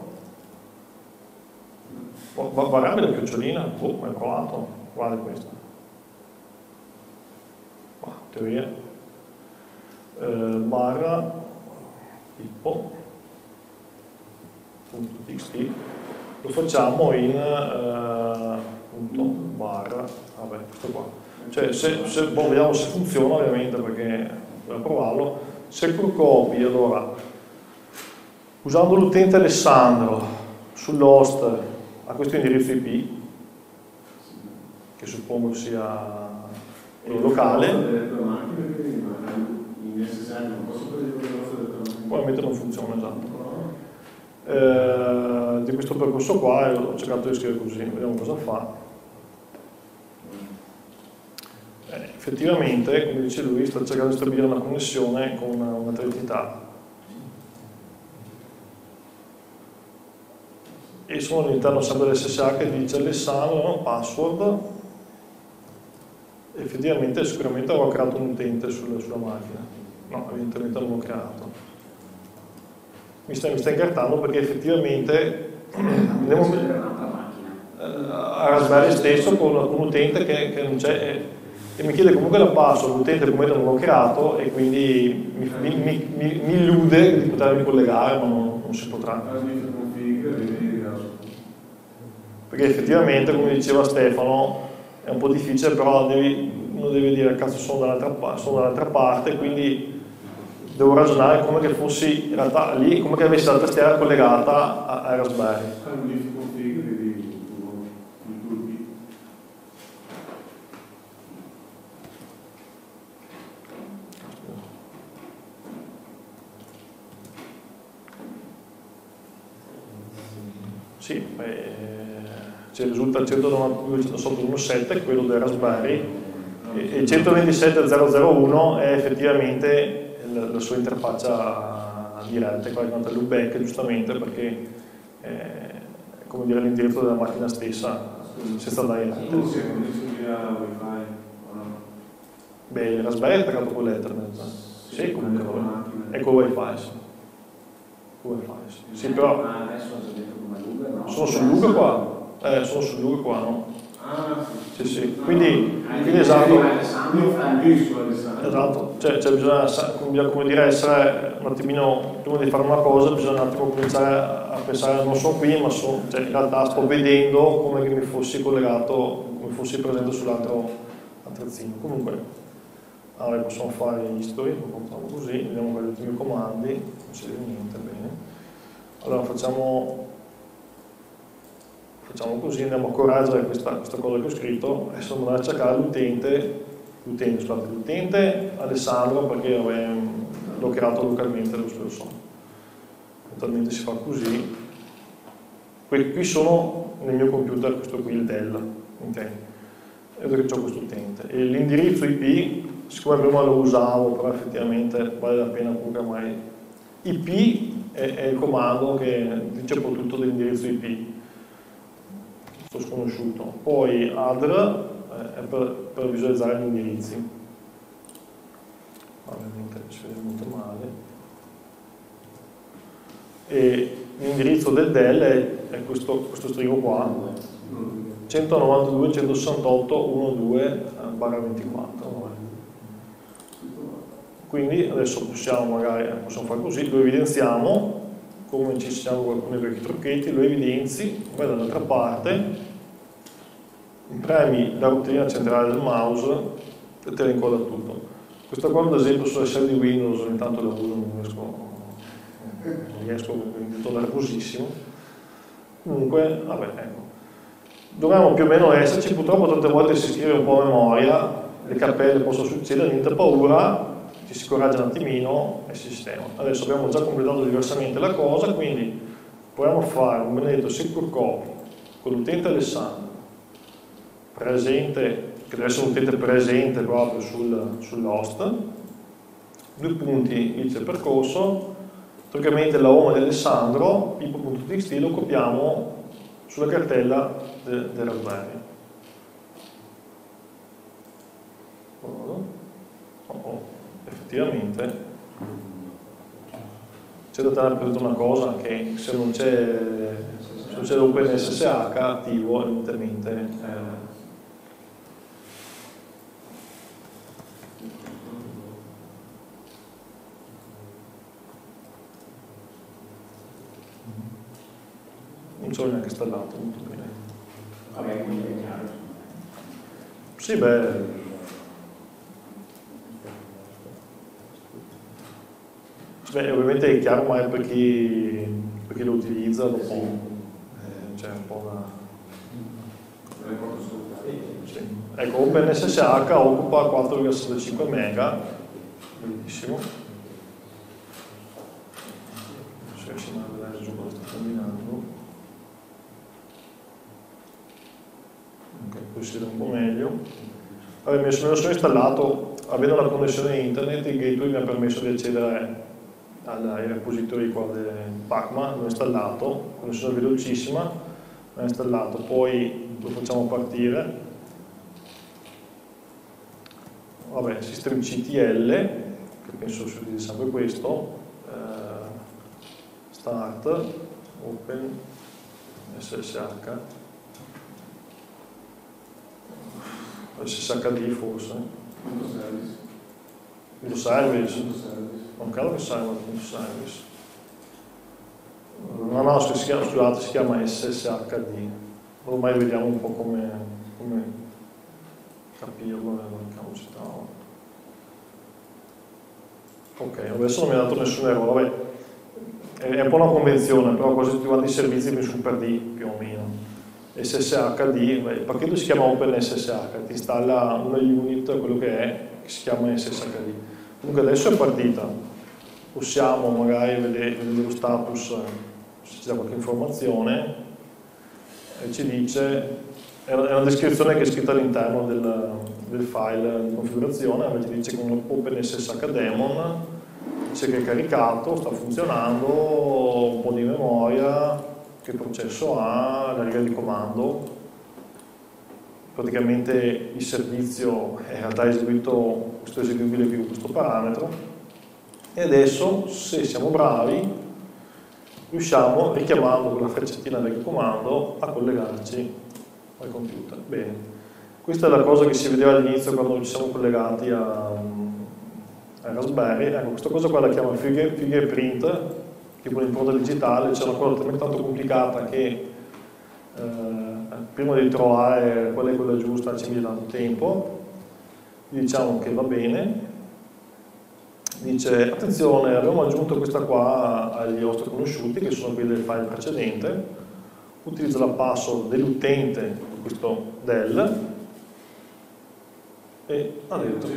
Variabile chiocciolina, ma è provato. Guarda questo. Teoria. Barra Pippo .txt, lo facciamo in punto barra, vabbè, questo qua, cioè vediamo se funziona ovviamente, perché per provarlo. Secure copy, allora, usando l'utente Alessandro sull'host a questo indirizzo IP, che suppongo sia locale, probabilmente non funziona, esatto. Di questo percorso qua ho cercato di scrivere così, vediamo cosa fa. Effettivamente, come dice lui, sta cercando di stabilire una connessione con un'altra entità. E sono all'interno sempre dell'SSH che dice Alessandro, password. Effettivamente, sicuramente avrò creato un utente sulla macchina. No, evidentemente non l'ho creato. Mi sta incartando perché effettivamente a Raspberry stesso con un utente che non c'è. E mi chiede comunque la password, l'utente come non l'ho creato e quindi mi illude di potermi collegare, ma non si potrà. Perché effettivamente, come diceva Stefano, è un po' difficile, però uno deve dire cazzo sono dall'altra parte, quindi devo ragionare come che fossi in realtà lì, come che avessi la tastiera collegata a Raspberry. Sì, ci risulta il 192.168.1.7, quello del Raspberry, e il 127.0.0.1 è effettivamente la sua interfaccia diretta, qua è il loopback giustamente perché è come dire l'indirizzo della macchina stessa senza dare dirette. Beh, il Raspberry è attaccato con l'Ethernet, sì, comunque è con il wifi. Sì, però sono sul Luga qua, sono sul Luga qua, no? Sì. Quindi esatto, cioè bisogna come dire essere un attimino, prima di fare una cosa bisogna un attimo cominciare a pensare non sono qui ma cioè in realtà sto vedendo come che mi fossi collegato, come fossi presente sull'altro attrezzino. Comunque allora possiamo fare history, lo facciamo così, vediamo quali ultimi comandi, non si vede niente, bene. Allora facciamo così, andiamo a correggere questa cosa che ho scritto, adesso andare a cercare l'utente Alessandro perché l'ho creato localmente lo stesso. Eventualmente si fa così. Qui sono nel mio computer, questo qui il Dell, ok? Vedo che ho questo utente. E l'indirizzo IP, siccome prima lo usavo, però effettivamente vale la pena comunque mai. IP è il comando che dice un po' tutto dell'indirizzo IP. Sto sconosciuto. Poi ADR è per visualizzare gli indirizzi. Ovviamente si vede molto male. E l'indirizzo del Dell è questo strigo qua, 192.168.1.2/24. Quindi adesso possiamo fare così, lo evidenziamo, come ci siamo con i vecchi trucchetti, lo evidenzi, vai dall'altra parte, premi la rotellina centrale del mouse e te ne incoda tutto. Questa qua ad esempio sulla shell di Windows ogni tanto la uso, non riesco a nervosissimo. Comunque, vabbè, ecco. Dovremmo più o meno esserci, purtroppo tante volte si scrive un po' a memoria, le cappelle possono succedere, niente paura, ci si coraggia un attimino e si sistema. Adesso abbiamo già completato diversamente la cosa, quindi proviamo a fare un benedetto secure copy con l'utente Alessandro, presente, che deve essere un utente presente proprio sull'host, 2 punti inizio percorso, praticamente la home di Alessandro, pipo.txt, lo copiamo sulla cartella del Raspberry. Effettivamente c'è da tenere presente una cosa, che se non c'è l'OpenSSH attivo, evidentemente non ce l'ho neanche installato molto bene. Vabbè, quindi è chiaro. Sì, beh. Beh, ovviamente è chiaro, ma è per chi lo utilizza dopo c'è un po' da... Sì. Ecco, OpenSSH occupa 4,75 mega, bellissimo. Non so se a vedere giù cosa sto combinando. Ok, così si vede un po' meglio. Vabbè, me lo sono installato, avendo la connessione internet, il gateway mi ha permesso di accedere ai repository qua del Pacman, l'ho installato, connessione velocissima, l'ho installato, poi lo facciamo partire. Vabbè, System CTL, che penso si utilizza sempre questo, Start, Open, SSH, SSHD forse. Punto service. Non credo che sia un punto service. No, scusate, si chiama SSHD. Ormai vediamo un po' come capirlo, che citavo. Ok, adesso non mi ha dato nessun errore. È un po' una convenzione, però quasi tutti quanti i servizi mi sono per D più o meno. SSHD, il pacchetto si chiama OpenSSH, ti installa una unit, quello che si chiama SSHD. Comunque adesso è partita, possiamo magari vedere lo status, se c'è qualche informazione, e ci dice, è una descrizione che è scritta all'interno del file di configurazione, ci dice con OpenSSH daemon, dice che è caricato, sta funzionando, un po' di memoria, che processo ha, la riga di comando, praticamente il servizio in realtà ha eseguito questo eseguibile qui con questo parametro e adesso, se siamo bravi, riusciamo, richiamando quella freccettina del comando, a collegarci al computer. Bene, questa è la cosa che si vedeva all'inizio quando ci siamo collegati a Raspberry. Ecco, questa cosa qua la chiama fingerprint, che con l'impronta digitale c'è una cosa talmente tanto complicata che prima di trovare qual è quella giusta ci mette tanto tempo. Diciamo che va bene, dice attenzione, abbiamo aggiunto questa qua agli host conosciuti che sono quelli del file precedente, utilizza la password dell'utente di questo del e ha detto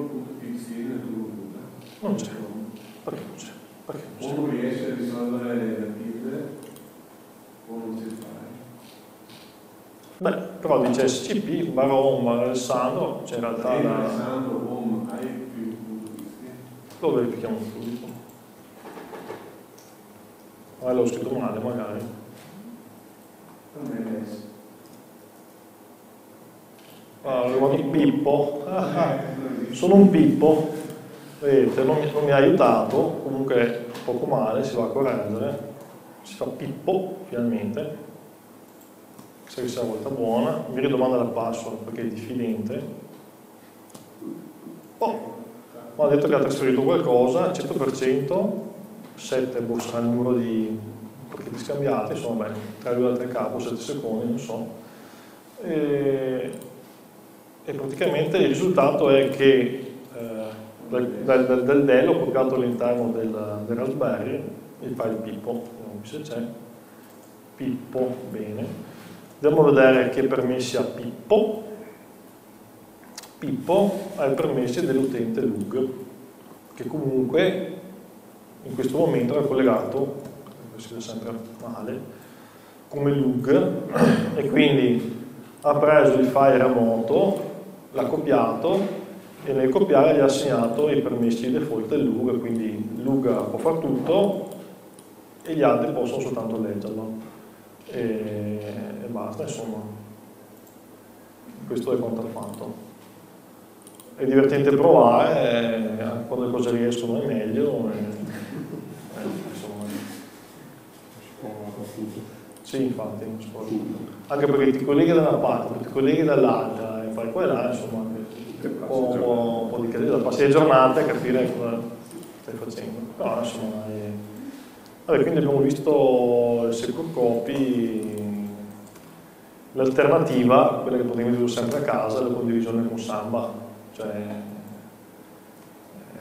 non c'è, perché non c'è? O non riesce a risolvere le tilde o non si fa. Beh, però dice SCP, Baron, Alessandro, c'è in realtà Alessandro, home, hai più punto di vista. lo verifichiamo subito. L'ho scritto male magari. Non è adesso. Allora, un Pippo. Sono un Pippo. Vedete, non mi ha aiutato, comunque poco male, si va a correggere. Si fa Pippo, finalmente. Se che sia una volta buona, mi ridomanda la password perché è diffidente. Oh, mi ha detto che ha trasferito qualcosa, 100%, 7 sarà il numero di pacchetti scambiati, insomma, beh, 3,3 capo, 7 secondi, non so. E praticamente il risultato è che del Dell ho copiato all'interno del Raspberry il file Pippo, vediamo se c'è. Pippo, bene. Andiamo a vedere che permessi ha Pippo. Pippo ha i permessi dell'utente lug, che comunque in questo momento è collegato, si vede sempre male, come lug, e quindi ha preso il file remoto, l'ha copiato e nel copiare gli ha assegnato i permessi default del lug, quindi lug può fare tutto e gli altri possono soltanto leggerlo. E basta, insomma, questo è quanto ha fatto. È divertente provare, quando le cose riescono è meglio, insomma, sì, infatti, anche perché ti colleghi da una parte, ti colleghi dall'altra e fai qua e là, insomma, un po' di casino, passi le giornate a capire cosa stai facendo, però insomma vabbè, quindi abbiamo visto il secure copy, l'alternativa, quella che potevi vedere sempre a casa, la condivisione con Samba, cioè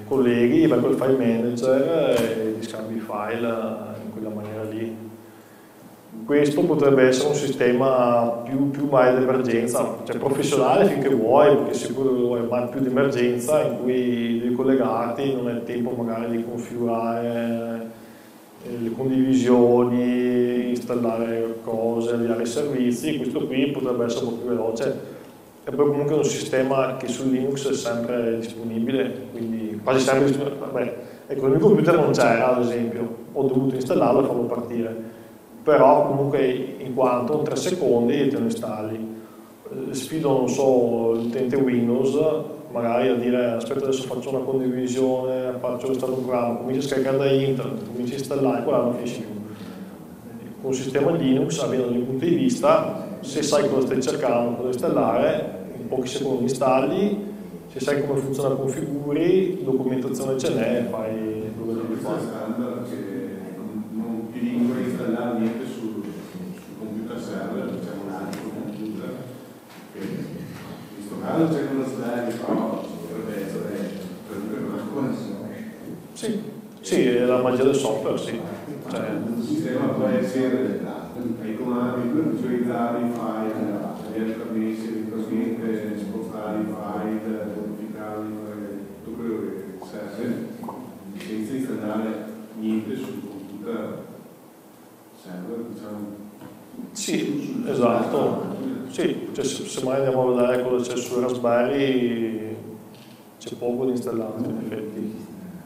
colleghi, vai col file manager e ti scambi i file in quella maniera lì. Questo potrebbe essere un sistema più mai d'emergenza, cioè professionale finché vuoi, perché sicuro vuoi, ma più di emergenza in cui devi collegarti, non hai il tempo magari di configurare le condivisioni, installare cose, avviare servizi. Questo qui potrebbe essere un po' più veloce. È poi comunque un sistema che su Linux è sempre disponibile, quindi quasi sempre disponibile. Vabbè, ecco, il mio computer non c'era, ad esempio, ho dovuto installarlo e farlo partire. Però comunque in quanto in 3 secondi te lo installi. Sfido, non so, l'utente Windows magari a dire aspetta adesso faccio una condivisione, faccio installare un programma, cominci a scaricare da internet, cominci a installare, quella non finisce più. Con un sistema Linux, avendo dei punti di vista, se sai cosa stai cercando, cosa installare, in pochi secondi installi, se sai come funziona la configuri, documentazione ce n'è, fai dove devi fare. Non installare niente sul computer server, c'è un altro computer che in questo caso c'è uno slide, però potrebbe essere per una connessione. Sì, è la magia del software, sì. Cioè, il sistema può essere ai comandi per visualizzare i file, avere permessi eventualmente, spostare i file, modificarli, tutto quello che serve, senza installare niente sul computer. Sì, esatto. Sì, cioè, se mai andiamo a vedere cosa c'è su Raspberry, c'è poco di installato in effetti.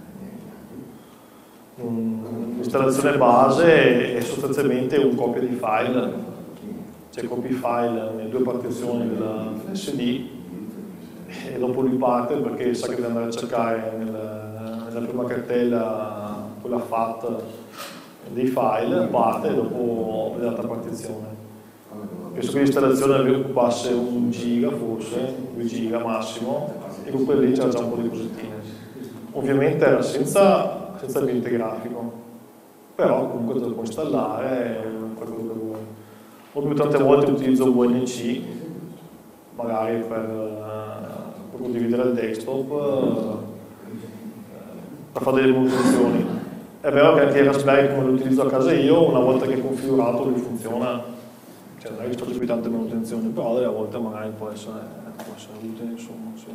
L'installazione base è sostanzialmente un copia di file, cioè copi file nelle 2 partizioni dell'SD e dopo lui parte perché sa che deve andare a cercare nella prima cartella quella FAT dei file, parte e dopo l'altra partizione. Penso che l'installazione occupasse 1 giga forse, 2 giga massimo, e con quelli lì c'era già un po' di cosettine. Ovviamente era senza ambiente grafico, però comunque te lo puoi installare e fai quello che vuoi. O tante volte utilizzo VNC, magari per condividere il desktop, per fare delle manutenzioni. È vero che anche il Raspberry, come lo utilizzo a casa io, una volta che è configurato lui funziona, cioè non è che faccio più tante manutenzioni, però delle volte magari può essere utile, insomma, sì.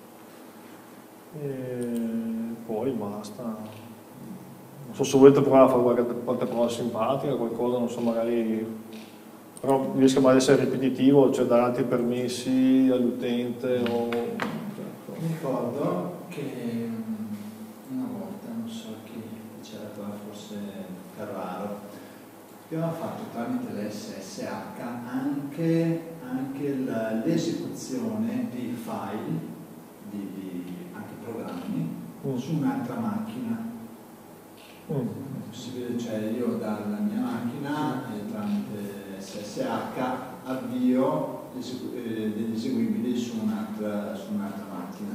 E poi basta. Non so se volete provare a fare qualche prova simpatica, qualcosa, non so, magari, però riesco a essere ripetitivo, cioè dare altri permessi all'utente o... Mi ricordo che una volta, non so chi c'era qua, forse Carraro, abbiamo fatto tramite l'SSH anche l'esecuzione dei file, anche programmi, su un'altra macchina. È possibile, cioè io dalla mia macchina tramite SSH avvio degli eseguibili su un'altra macchina.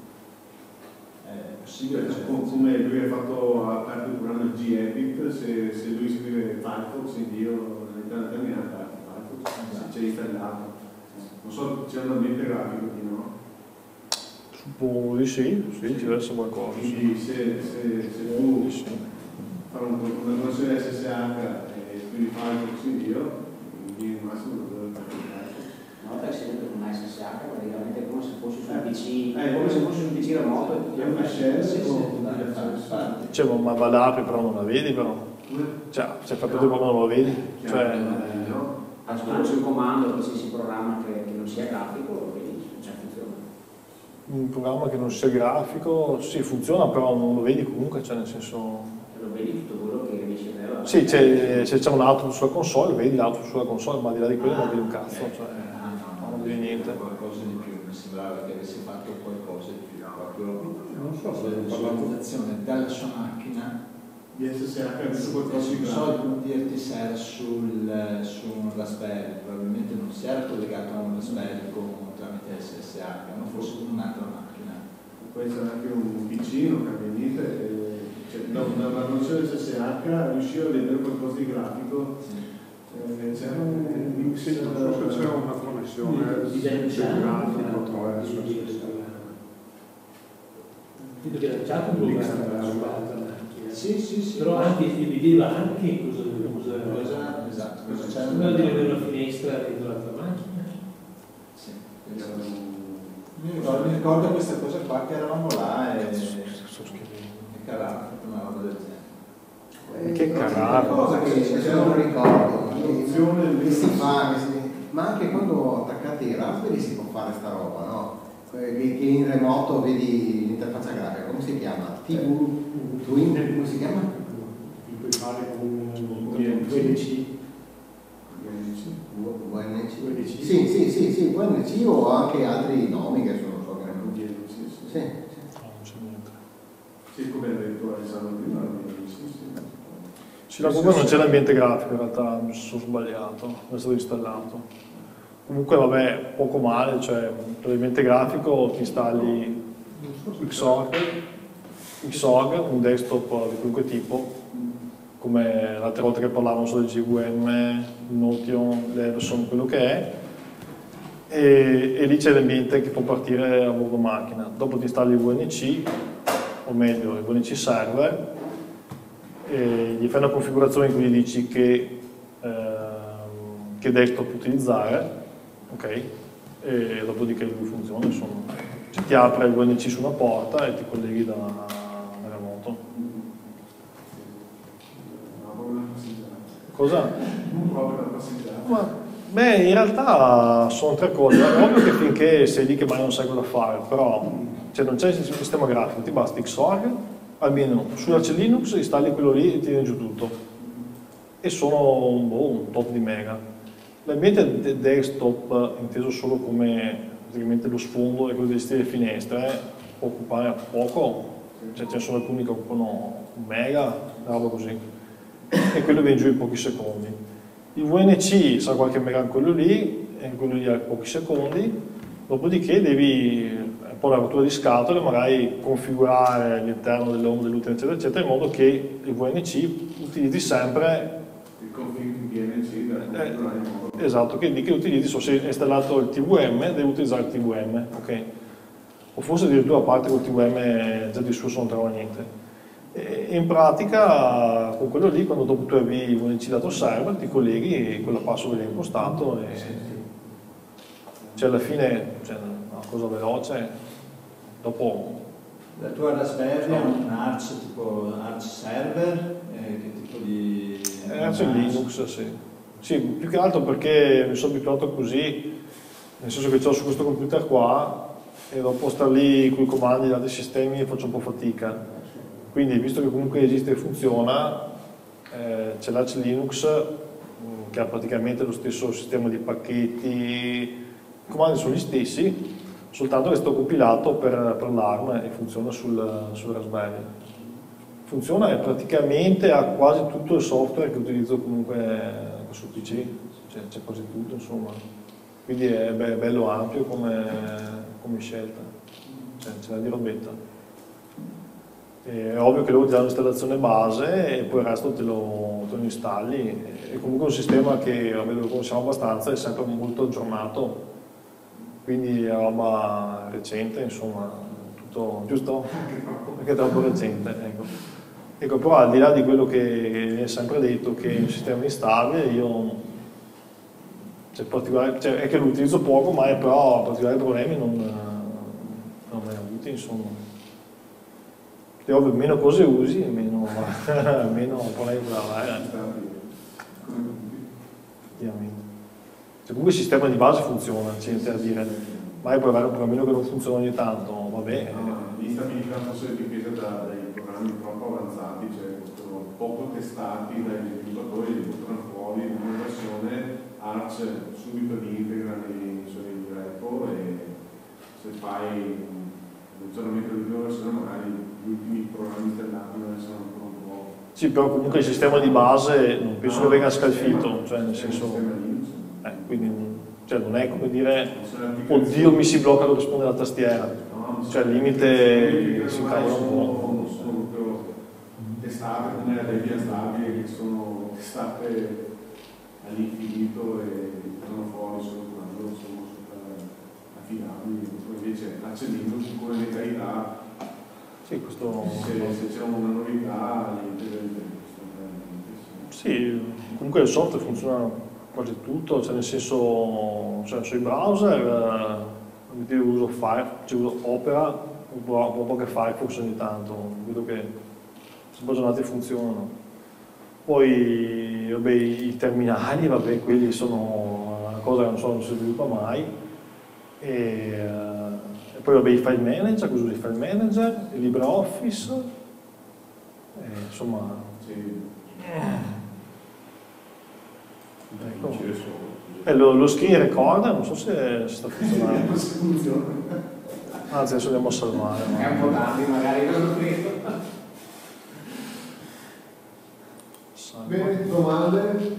È possibile, cioè, come lui ha fatto a parte il programma Gedit, se lui scrive Firefox, invio all'interno della terminale Firefox, c'è installato. Non so, c'è un ambiente grafico qui, no? Suppongo di sì, ci deve essere qualcosa. Quindi se tu fai una connessione SSH e scrivi Firefox invio, il massimo dove Una volta che si mette con una SSH, praticamente è come se fosse su un PC, come se fosse un PC remoto. è una shell Cioè, ma va l'apri però non la vedi però. Cioè, se fai tutto come non lo vedi. Cioè, Lanci un comando, qualsiasi programma che non sia grafico, lo vedi, cioè funziona. un programma che non sia grafico, sì, funziona, però non lo vedi comunque, cioè nel senso... Lo vedi tutto quello che riesci a vedere? Sì, se c'è un output sulla console, vedi l'output sulla console, ma al di là di quello non vedi un cazzo, cioè non vedi niente. Qualcosa di più, mi sembrava che avessi fatto qualcosa di più, proprio non so se visualizzazione dalla sua macchina. di SSH su qualcosa di Non so dirti se era su un Raspberry, probabilmente non si era collegato a un Raspberry tramite SSH, ma forse con un'altra macchina. Può essere anche un PC, non cambia niente, cioè, da una connessione SSH riuscire a vedere qualcosa di grafico. C'è un mix, non so se c'è una connessione grafica capito che la chat programma sull'altra macchina. Sì. Però anche ti vedeva anche cosa Esatto, cosa c'è. sembra di avere una finestra dentro l'altra macchina. Sì. Mi ricordo questa cosa qua che eravamo là e caraca, una roba del genere. Che una cosa che non ricordo, che si fa, ma anche quando attaccate i Raspberry si può fare sta roba, no? Che in remoto vedi l'interfaccia grafica, come si chiama? TV Twin, come si chiama? Puoi fare con un VNC. VNC? Sì, VNC o anche altri nomi che sono so che non sì. Sì, come ha detto Alessandro prima, Sì, la Google non c'è l'ambiente grafico, in realtà mi sono sbagliato, è stato installato. Comunque vabbè, poco male, cioè per l'ambiente grafico ti installi Xorg, un desktop di qualunque tipo, come l'altra volta che parlavamo solo del GVM, Notion, l'Epson, quello che è, e lì c'è l'ambiente che può partire a bordo macchina. Dopo ti installi il VNC, o meglio il VNC server, e gli fai una configurazione in cui gli dici che desktop utilizzare, ok? E dopodiché lui funziona, insomma. Cioè, ti apre il VNC su una porta e ti colleghi da remoto. Cosa? Non proprio da passeggiare. Beh, in realtà sono tre cose. È ovvio che finché sei lì che mai non sai cosa fare, però cioè, non c'è il sistema grafico, ti basta Xorg, almeno sull'Arch Linux installi quello lì e ti viene giù tutto. E sono un tot di mega. L'ambiente desktop, inteso solo come praticamente lo sfondo e quello di gestire le finestre, può occupare poco, cioè ce ne sono alcuni che occupano un mega, roba così, e quello viene giù in pochi secondi. Il VNC sa qualche mega in quello lì, e quello lì ha pochi secondi, dopodiché devi un po' la rottura di scatole, magari configurare all'interno dell'home dell'utente eccetera eccetera, in modo che il VNC utilizzi sempre Il config VNC da configurare in modo. Esatto, che utilizzi, se hai installato il TVM, devi utilizzare il TVM, ok? O forse addirittura a parte col TVM già di suo se non trova niente. E in pratica, con quello lì, quando dopo tu avvii il VNC lato server, ti colleghi con la password che hai impostato e cioè alla fine, cioè, una cosa veloce, dopo... La tua Raspberry è un Arch tipo Arch server? Che tipo di... Arch Linux, sì. Sì, più che altro perché mi sono abituato così, nel senso che ho su questo computer qua e dopo star lì con i comandi di altri sistemi faccio un po' fatica. Quindi, visto che comunque esiste e funziona, c'è l'Arch Linux che ha praticamente lo stesso sistema di pacchetti, i comandi sono gli stessi, soltanto che è stato compilato per l'ARM e funziona sul Raspberry. Funziona e praticamente ha quasi tutto il software che utilizzo comunque sul PC, c'è quasi tutto, insomma. Quindi è bello ampio come scelta, c'è la di robetta. È ovvio che devo dare un'installazione base e poi il resto te lo installi. È comunque un sistema che lo conosciamo abbastanza, è sempre molto aggiornato, quindi è roba recente, insomma, tutto giusto? Perché è troppo recente, ecco. Ecco, però al di là di quello che viene sempre detto, che è un sistema instabile, io è che lo utilizzo poco, ma però particolari problemi non ne ho avuti, insomma. È ovvio, meno cose usi, meno problemi per avere. Ovviamente. Cioè, comunque il sistema di base funziona, c'è niente da dire. Mai puoi avere un programmino che non funziona ogni tanto, vabbè. L'instabilità forse dipende dai programmi troppo avanzati, cioè poco testati dagli sviluppatori, li buttano fuori in una versione, Arch subito li integra nei suoi repo e se fai l'aggiornamento di una versione magari gli ultimi programmi installati non sono ancora un po'. Sì, però comunque il sistema di base non penso che venga scalfito, cioè nel senso, quindi cioè, non è come dire oddio mi si blocca dove risponde la tastiera, cioè al limite si incavola un po'. Sono proprio testate come le via stabili che sono testate all'infinito e tirano fuori solo quando sono super affidabili, invece accendendo con le verità Sì, questo... Se c'è una novità, Sì, comunque il software funziona quasi tutto, cioè nel senso, cioè sui browser io uso Opera, un po' che Firefox ogni tanto, vedo che sono aggiornati e funzionano. Poi vabbè, i terminali, vabbè, quelli sono una cosa che non si sviluppa mai. E poi vabbè, i file manager, uso i file manager, il LibreOffice, insomma... sì. Ecco. Lo screen recorder non so se sta funzionando. Anzi, adesso andiamo a salvare. È un po' tardi, magari non lo credo. Bene, domande?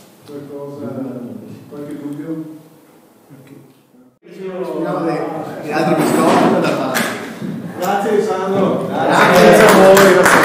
Qualche dubbio? Gli altri biscotti da fare. Grazie Alessandro. Grazie a voi.